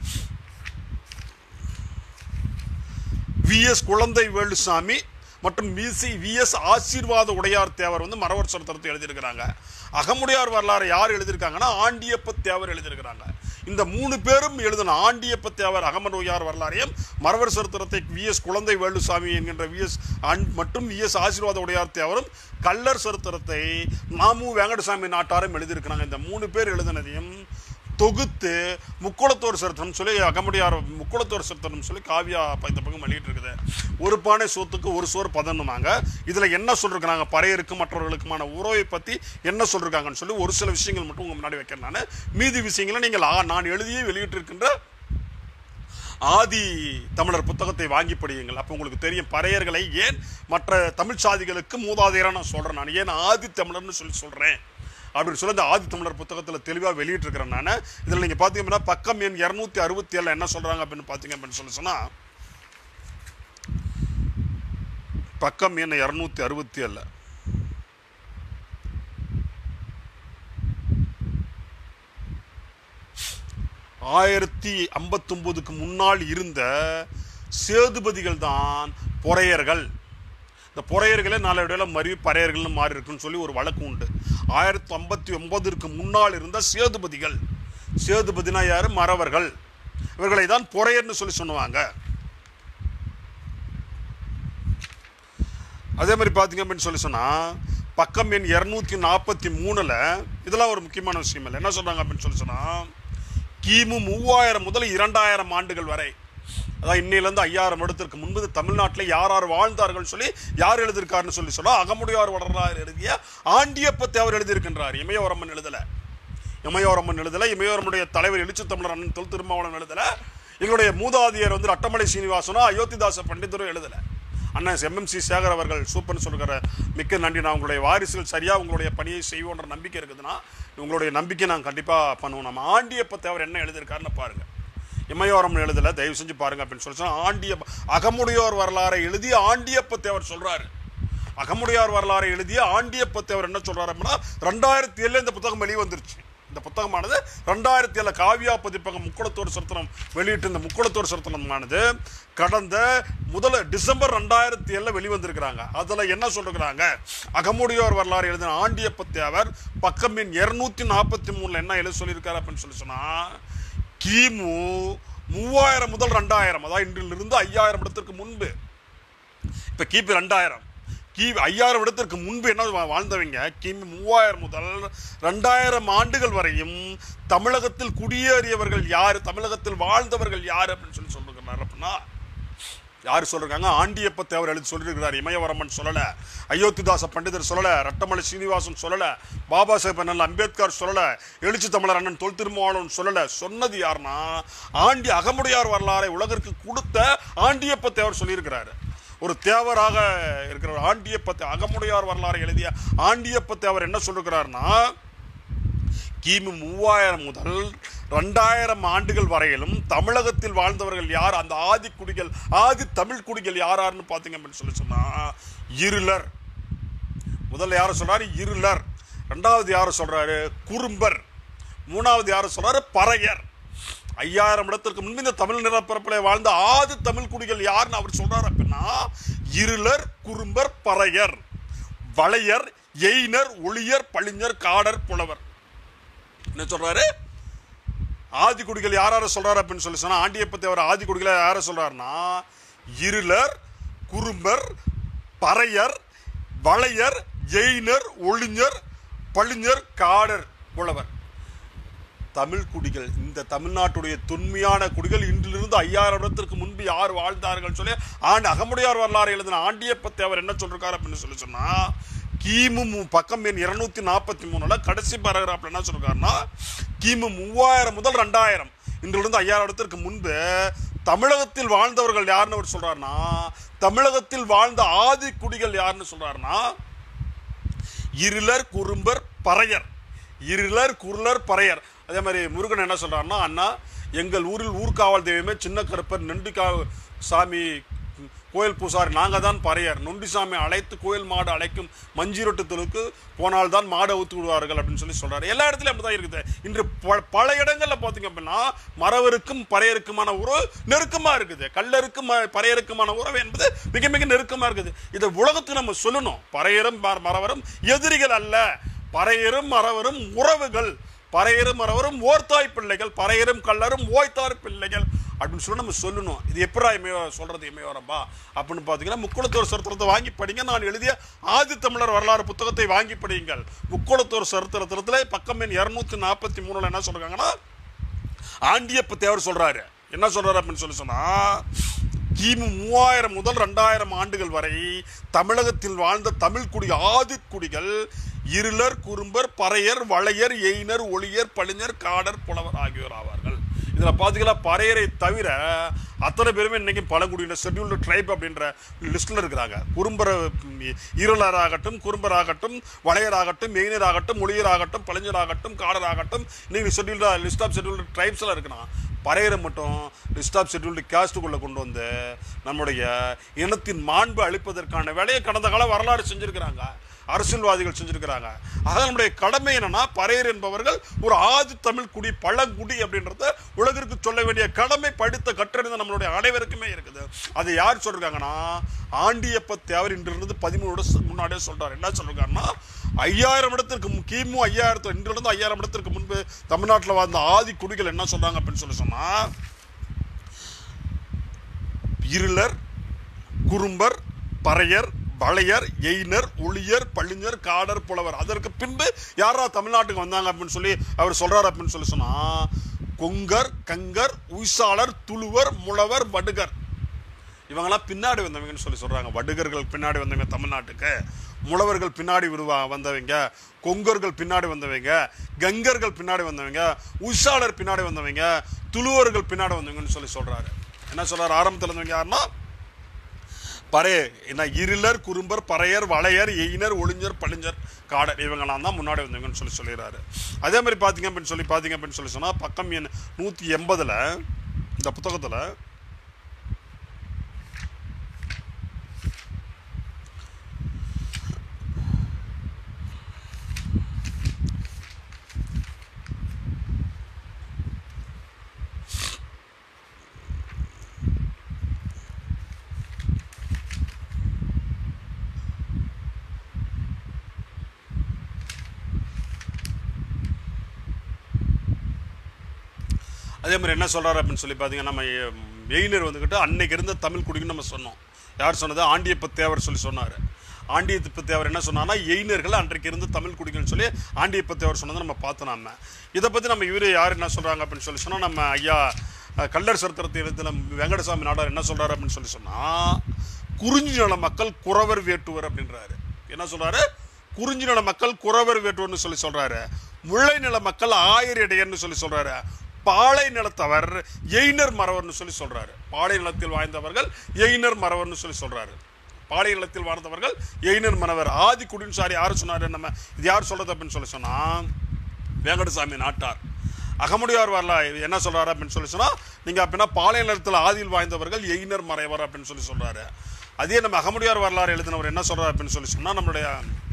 Speaker 1: வி எஸ் குழந்தை வேலுசாமி மற்றும் வி எஸ் ஆசீர்வாத உடையார் தேவர் வந்து மறவர் சரித்திரத்தை எழுதியிருக்கிறாங்க. அகமுடையார் வரலாறு யார் எழுதியிருக்காங்கன்னா ஆண்டியப்ப தேவர் எழுதியிருக்கிறாங்க. இந்த மூணு பேரும் எழுதின ஆண்டியப்ப தேவர் அகமுடையார் வரலாறையும் மறவர் சரித்திரத்தை வி எஸ் குழந்தை வேலுசாமி என்கின்ற வி எஸ் மற்றும் வி எஸ் ஆசீர்வாத உடையார் தேவரும் கல்லர் சரித்திரத்தை நாமு வெங்கடசாமி நாட்டாரும் எழுதியிருக்கிறாங்க. இந்த மூணு பேர் எழுதினதையும் தொகுத்து முக்குளத்தோர் சரித்திரம் சொல்லி அகமுடையார் முக்குளத்தோர் சரித்திரம் சொல்லி காவியா இந்த பக்கம் வெளியிட்டு இருக்குது. ஒரு பானை சோத்துக்கு ஒரு சோறு பதன்னுமாங்க. இதில் என்ன சொல்லிருக்காங்க, பறையருக்கும் மற்றவர்களுக்குமான உறவை பற்றி என்ன சொல்லிருக்காங்கன்னு சொல்லி ஒரு சில விஷயங்கள் மட்டும் உங்கள் முன்னாடி வைக்கிறேன். நான் மீதி விஷயங்களை நீங்கள் நான் எழுதியே வெளியிட்டிருக்கின்ற ஆதி தமிழர் புத்தகத்தை வாங்கி படியுங்கள். அப்போ உங்களுக்கு தெரியும் பறையர்களை ஏன் மற்ற தமிழ் சாதிகளுக்கு மூதாதையராக நான் சொல்கிறேன். நான் ஏன் ஆதி தமிழர்னு சொல்லி சொல்கிறேன் அப்படின்னு சொல்லி இந்த ஆதி தமிழர் புத்தகத்தில் தெளிவாக வெளியிட்டிருக்கிறேன். நான் இதில் நீங்கள் பார்த்தீங்கன்னா பக்கம் எண் இரநூத்தி அறுபத்தி ஏழில் என்ன சொல்கிறாங்க அப்படின்னு பார்த்தீங்க அப்படின்னு சொல்லி சொன்னால், பக்கம் எண் இரநூத்தி அறுபத்தி ஏழில் ஆயிரத்தி ஐம்பத்தி ஒன்பதுக்கு முன்னால் இருந்த சேதுபதிகள் தான் பொறையர்கள். இந்த பொறையர்களே நாளையோட மறி பறையர்கள்னு மாறி இருக்குன்னு சொல்லி ஒரு வழக்கு உண்டு. ஆயிரத்தி ஐம்பத்தி ஒன்பதுக்கு முன்னால் இருந்த சேதுபதிகள், சேதுபதினா யாரு, மறவர்கள், இவர்களை தான் பொறையர்னு சொல்லி சொன்னாங்க. அதே மாதிரி பார்த்தீங்க அப்படின்னு சொல்லி சொன்னால் பக்கம் எண் இரநூத்தி நாற்பத்தி மூணுல இதெல்லாம் ஒரு முக்கியமான விஷயம் இல்லை. என்ன சொல்றாங்க அப்படின்னு சொல்லி சொன்னால், கிமு மூவாயிரம் முதல் இரண்டாயிரம் ஆண்டுகள் வரை, அதாவது இன்னையிலேருந்து ஐயாயிரம் வருடத்திற்கு முன்பு தமிழ்நாட்டில் யார் யார் வாழ்ந்தார்கள் சொல்லி யார் எழுதியிருக்காருன்னு சொல்லி சொன்னால் அகமுடையார் வரலாறு எழுதிய ஆண்டியப்பத்தை அவர் எழுதியிருக்கின்றார். இமயவரம்மன் எழுதலை, இமயவரம்மன் எழுதலை, இமயவரமுடைய தலைவர் எழுச்சி தமிழர் அண்ணன் தொல் திருமாவளவன் எழுதலை, எங்களுடைய மூதாதியர் வந்து அட்டமலை சீனிவாசனோ அயோத்திதாச பண்டிதரும் எழுதலை. அண்ணன் எம்எம்சி சேகர் அவர்கள் சூப்பர்னு சொல்கிற மிக்க நன்றி. நான் உங்களுடைய வாரிசுகள் சரியாக உங்களுடைய பணியை செய்வோன்ற நம்பிக்கை இருக்குதுன்னா உங்களுடைய நம்பிக்கை நான் கண்டிப்பாக பண்ணுவோம். நம்ம ஆண்டியப்பத்தை அவர் என்ன எழுதியிருக்காருன்னு பாருங்கள். இமயவரம் எழுதலை, தயவு செஞ்சு பாருங்கள் அப்படின்னு சொல்லி சொன்னால் ஆண்டிய அகமுடையோர் வரலாறை எழுதிய ஆண்டியப்பத்தை அவர் சொல்கிறாரு. அகமுடையார் வரலாறை எழுதிய ஆண்டியப்பத்தை அவர் என்ன சொல்கிறார் அப்படின்னா, ரெண்டாயிரத்தி ஏழில் இந்த புத்தகம் வெளியே வந்துருச்சு. இந்த புத்தகமானது ரெண்டாயிரத்தி ஏழு காவியா பதிப்பகம் முக்குளத்தோர் சரித்திரம் வெளியிட்டு இந்த முக்குளத்தோர் சரித்திரமானது கடந்த முதல் டிசம்பர் ரெண்டாயிரத்தி ஏழுல வெளிவந்திருக்கிறாங்க. அதில் என்ன சொல்லிருக்கிறாங்க, அகமுடையோர் வரலாறு எழுதின ஆண்டியப்பத்தை அவர் பக்கம் எண் இருநூத்தி நாற்பத்தி மூணுல என்ன எழுத சொல்லியிருக்காரு அப்படின்னு சொல்லி சொன்னா, கிமு மூவாயிரம் முதல் ரெண்டாயிரம், அதாவது இன்றிலிருந்து ஐயாயிரம் இடத்திற்கு முன்பு, இப்ப கிபி ரெண்டாயிரம், கிபி ஐயாயிரம் இடத்திற்கு முன்பு என்ன வாழ்ந்தவங்க, கிமு மூவாயிரம் முதல் ரெண்டாயிரம் ஆண்டுகள் வரையும் தமிழகத்தில் குடியேறியவர்கள் யாரு, தமிழகத்தில் வாழ்ந்தவர்கள் யாரு அப்படின்னு சொல்லி சொல்லிருக்கிறார். அப்படின்னா யாரு சொல்றாங்க, ஆண்டியப்பத்தை அவர் எழுதி சொல்லியிருக்கிறார். இமயவரம்மன் சொல்லல, அயோத்திதாச பண்டிதர் சொல்லல, ரட்டமலை சீனிவாசன் சொல்லல, பாபா சாஹேப் அண்ணல் அம்பேத்கர் சொல்லல, எழுச்சி தமிழர் அண்ணன் தொல் திருமாவளவன் சொல்லல. சொன்னது யாருன்னா ஆண்டி அகமுடையார் வரலாறை உலகிற்கு கொடுத்த ஆண்டியப்பத்தை அவர் சொல்லியிருக்கிறாரு. ஒரு தேவராக இருக்கிற ஆண்டியப்பத்தை, அகமுடையார் வரலாறு எழுதிய ஆண்டியப்பத்தை அவர் என்ன சொல்லிருக்கிறார்னா, கிமு மூவாயிரம் முதல் ரெண்டாயிரம் ஆண்டுகள் வரையிலும் தமிழகத்தில் வாழ்ந்தவர்கள் யார், அந்த ஆதி குடிகள், ஆதி தமிழ் குடிகள் யாராருன்னு பார்த்தீங்க அப்படின்னு சொல்லி சொன்னா, இருளர். முதல்ல யாரை சொல்றாரு, இருளர். ரெண்டாவது யாரை சொல்றாரு, குறும்பர். மூணாவது யாரை சொல்றாரு, பறையர். ஐயாயிரம் இடத்திற்கு முன்பு இந்த தமிழ் நிலப்பரப்பில் வாழ்ந்த ஆதி தமிழ் குடிகள் யாருன்னு அவர் சொல்றாரு அப்படின்னா, இருளர், குறும்பர், பறையர், வளையர், எயினர், ஒளியர், பளிஞர், காடர், புலவர். என்ன சொல்றாரு, ஆதி குடிகள் யார சொல்றாரு அப்படின்னு சொல்லி சொன்னா, ஆண்டியப்பத்தை அவர் ஆதி குடிகளை யார சொல்றாருன்னா, இருளர், குறும்பர், பறையர், வளையர், எயினர், ஒளிஞர், பளிஞர், காடர், புலவர். தமிழ் குடிகள், இந்த தமிழ்நாட்டுடைய தொன்மையான குடிகள் இன்றிலிருந்து ஐயாயிரம் இடத்திற்கு முன்பு யார் வாழ்ந்தார்கள் சொல்லி ஆண்டு அகமுடையார் வரலாறு எழுதின ஆண்டியப்பத்தை அவர் என்ன சொல்றாரு அப்படின்னு சொல்லி சொன்னா, கிமு பக்கம் எண் இருநூத்தி நாற்பத்தி மூணுல கடைசி பேராகிராஃப்ல என்ன சொல்றாருன்னா, கிமு மூவாயிரம் முதல் ரெண்டாயிரம், இன்றிலிருந்து ஐயாயிரம் இடத்திற்கு முன்பு தமிழகத்தில் வாழ்ந்தவர்கள் யாருன்னு அவர் சொல்றாருன்னா, தமிழகத்தில் வாழ்ந்த ஆதி குடிகள் யாருன்னு சொல்றாருன்னா, இருளர், குறும்பர், பறையர். இருளர், குருளர், பறையர். அதே மாதிரி முருகன் என்ன சொல்றாருன்னா, அண்ணா எங்கள் ஊரில் ஊர்காவல் தெய்வமே சின்ன கருப்பர், நொண்டிக்கா சாமி கோயில் பூசாரி, நாங்கள் தான் பறையர். நொண்டிசாமி அழைத்து கோயில் மாடு அழைக்கும் மஞ்சிரொட்டத்திற்கு போனால் தான் மாடை ஊத்து விடுவார்கள் அப்படின்னு சொல்லி சொல்றாரு. எல்லா இடத்துலையும் அப்படிதான் இருக்குது. இன்று பல இடங்கள்ல பார்த்தீங்க அப்படின்னா மறவருக்கும் பறையருக்குமான உறவு நெருக்கமா இருக்குது. கல்லருக்கும் பறையருக்குமான உறவு என்பது மிக மிக நெருக்கமா இருக்குது. இதை உலகத்துக்கு நம்ம சொல்லணும். பறையரும் மறவரும் எதிரிகள் அல்ல, பறையரும் மறவரும் உறவுகள், பறையரும் மறவரும் ஓர்த்தாய் பிள்ளைகள், பறையரும் கல்லரும் ஓய்த்தார் பிள்ளைகள் அப்படின்னு சொல்லி நம்ம சொல்லணும். இது எப்படா இமையோ சொல்றது இமையோரம்பா அப்படின்னு பார்த்தீங்கன்னா, முக்குளத்தோர் சரித்திரத்தை வாங்கி படிங்க. நான் எழுதிய ஆதி தமிழர் வரலாறு புத்தகத்தை வாங்கி படியுங்கள். முக்குளத்தோர் சரித்திரத்தில் பக்கம் எண் இருநூத்தி நாற்பத்தி மூணுல என்ன சொல்றாங்கன்னா, ஆண்டியப்ப தேவர் சொல்றாரு. என்ன சொல்றாரு அப்படின்னு சொல்லி சொன்னா, கிமு மூவாயிரம் முதல் ரெண்டாயிரம் ஆண்டுகள் வரை தமிழகத்தில் வாழ்ந்த தமிழ் குடி ஆதிக்குடிகள் இருளர், குறும்பர், பறையர், வளையர், எயினர், ஒளியர், பளிஞர், காடர், புலவர் ஆகியோர் ஆவார்கள். இதில் பார்த்தீங்கன்னா பறையரை தவிர அத்தனை பேருமே இன்னைக்கு பழங்குடியின ஷெட்யூல்டு ட்ரைப் அப்படின்ற லிஸ்ட்டில் இருக்கிறாங்க. குறும்பர் இருளராகட்டும், குறும்பராகட்டும், வளையராகட்டும், எயினராகட்டும், ஒளியராகட்டும், பளிஞராகட்டும், காடராகட்டும், இன்னைக்கு ஷெட்யூல்டு லிஸ்ட் ஆஃப் ஷெட்யூல்டு ட்ரைப்ஸில் இருக்கிறான். பறையரை மட்டும் லிஸ்ட் ஆஃப் ஷெட்யூல்டு காஸ்ட்டுக்குள்ளே கொண்டு வந்து நம்முடைய இனத்தின் மாண்பு அளிப்பதற்கான வேலையை கடந்த கால வரலாறு செஞ்சுருக்கிறாங்க, அரசியல்வாதிகள் செஞ்சிருக்கிறாங்க. ஆக நம்முடைய கடமை என்னன்னா, பறையர் என்பவர்கள் ஒரு ஆதி தமிழ் குடி, பழங்குடி அப்படின்றத உலகிற்கு சொல்ல வேண்டிய கடமை படித்த கற்றறிந்த நம்மளுடைய அனைவருக்குமே இருக்குது. அதை யார் சொல்றாங்கன்னா, ஆண்டியப்ப தேவர் இன்றிலிருந்து பதிமூணு வருஷத்துக்கு முன்னாடியே சொல்றாரு. என்ன சொல்றாருன்னா, ஐயாயிரம் இடத்திற்கு கிமு ஐயாயிரத்து இன்றிலிருந்து ஐயாயிரம் இடத்திற்கு முன்பு தமிழ்நாட்டில் வாழ்ந்த ஆதி குடிகள் என்ன சொல்றாங்க அப்படின்னு சொல்லி சொன்னா, இருளர், குறும்பர், பறையர், வளையர், எயினர், ஒளியர், பளிஞர், காடர், புலவர். அதற்கு பின்பு யாரா தமிழ்நாட்டுக்கு வந்தாங்க அப்படின்னு சொல்லி அவர் சொல்றாரு அப்படின்னு சொல்லி சொன்னா, கொங்கர், கங்கர், உய்சாளர், துளுவர், முழவர், வடுகர், இவங்கெல்லாம் பின்னாடி வந்தவங்கன்னு சொல்லி சொல்றாங்க. வடுகர்கள் பின்னாடி வந்தவங்க தமிழ்நாட்டுக்கு, முழவர்கள் பின்னாடி விடுவா வந்தவங்க, கொங்கர்கள் பின்னாடி வந்தவங்க, கங்கர்கள் பின்னாடி வந்தவங்க, உய்சாளர் பின்னாடி வந்தவங்க, துளுவர்கள் பின்னாடி வந்தவங்கன்னு சொல்லி சொல்றாரு. என்ன சொல்றாரு ஆரம்பத்தில் இருந்தவங்க யாருன்னா, பறைய என்ன இருளர், குறும்பர், பறையர், வளையர், எயினர், ஒளிஞர், பளிஞர், காடர், இவங்கெல்லாம் தான் முன்னாடி வந்தவங்கன்னு சொல்லி சொல்லிடுறாரு. அதே மாதிரி பார்த்தீங்க அப்படின்னு சொல்லி பார்த்தீங்க அப்படின்னு சொல்லி சொன்னால், பக்கம் எண் நூற்றி எண்பதில் இந்த புத்தகத்தில் அதே மாதிரி என்ன சொல்கிறாரு அப்படின்னு சொல்லி பார்த்தீங்கன்னா, நம்ம எயினர் வந்துக்கிட்டு அன்னைக்கு இருந்த தமிழ் குடின்னு நம்ம சொன்னோம். யார் சொன்னது? ஆண்டியப்ப தேவர் சொல்லி சொன்னார். ஆண்டியப்ப தேவர் என்ன சொன்னான்னா, எயினர்கள் அன்றைக்கு இருந்த தமிழ் குடிகள்னு சொல்லி ஆண்டியப்ப தேவர் சொன்னதை நம்ம பார்த்தோம். நம்ம இதை பற்றி நம்ம இவர் யார் என்ன சொல்கிறாங்க அப்படின்னு சொல்லி சொன்னால், நம்ம ஐயா கல்லர் சரித்திரத்தை எழுதின வெங்கடசாமி நாடார் என்ன சொல்கிறாரு அப்படின்னு சொல்லி சொன்னால், குறிஞ்சி நல மக்கள் குறவர் வேட்டுவர் அப்படின்றாரு. என்ன சொல்கிறாரு? குறிஞ்சி நல மக்கள் குறவர் வேட்டுவர்னு சொல்லி சொல்கிறாரு. முல்லை நில மக்கள் ஆயர் இடையர்னு சொல்லி சொல்கிறாரு. பாலை நிலத்தவர் எயினர் மறவர்னு சொல்லி சொல்றாரு. பாலை நிலத்தில் வாழ்ந்தவர்கள் எயினர் மறவர்னு சொல்லி சொல்றாரு. பாலை நிலத்தில் வாழ்ந்தவர்கள் எயினர் மறவர். ஆதி குடின்னு சாரி யாரு சொன்னாரு? நம்ம இது யார் சொல்றது அப்படின்னு சொல்லி சொன்னா, வெங்கடசாமி நாட்டார். அகமுடையார் வரல என்ன சொல்றாரு அப்படின்னு சொல்லி சொன்னா, நீங்க அப்படின்னா பாலை நிலத்தில் ஆதியில் வாழ்ந்தவர்கள் எயினர் மறைவர் அப்படின்னு சொல்லி சொல்றாரு. அதே நம்ம அகமுடையார் வரலாறு எழுதினவர் என்ன சொல்றாரு அப்படின்னு சொல்லி சொன்னா, நம்மளுடைய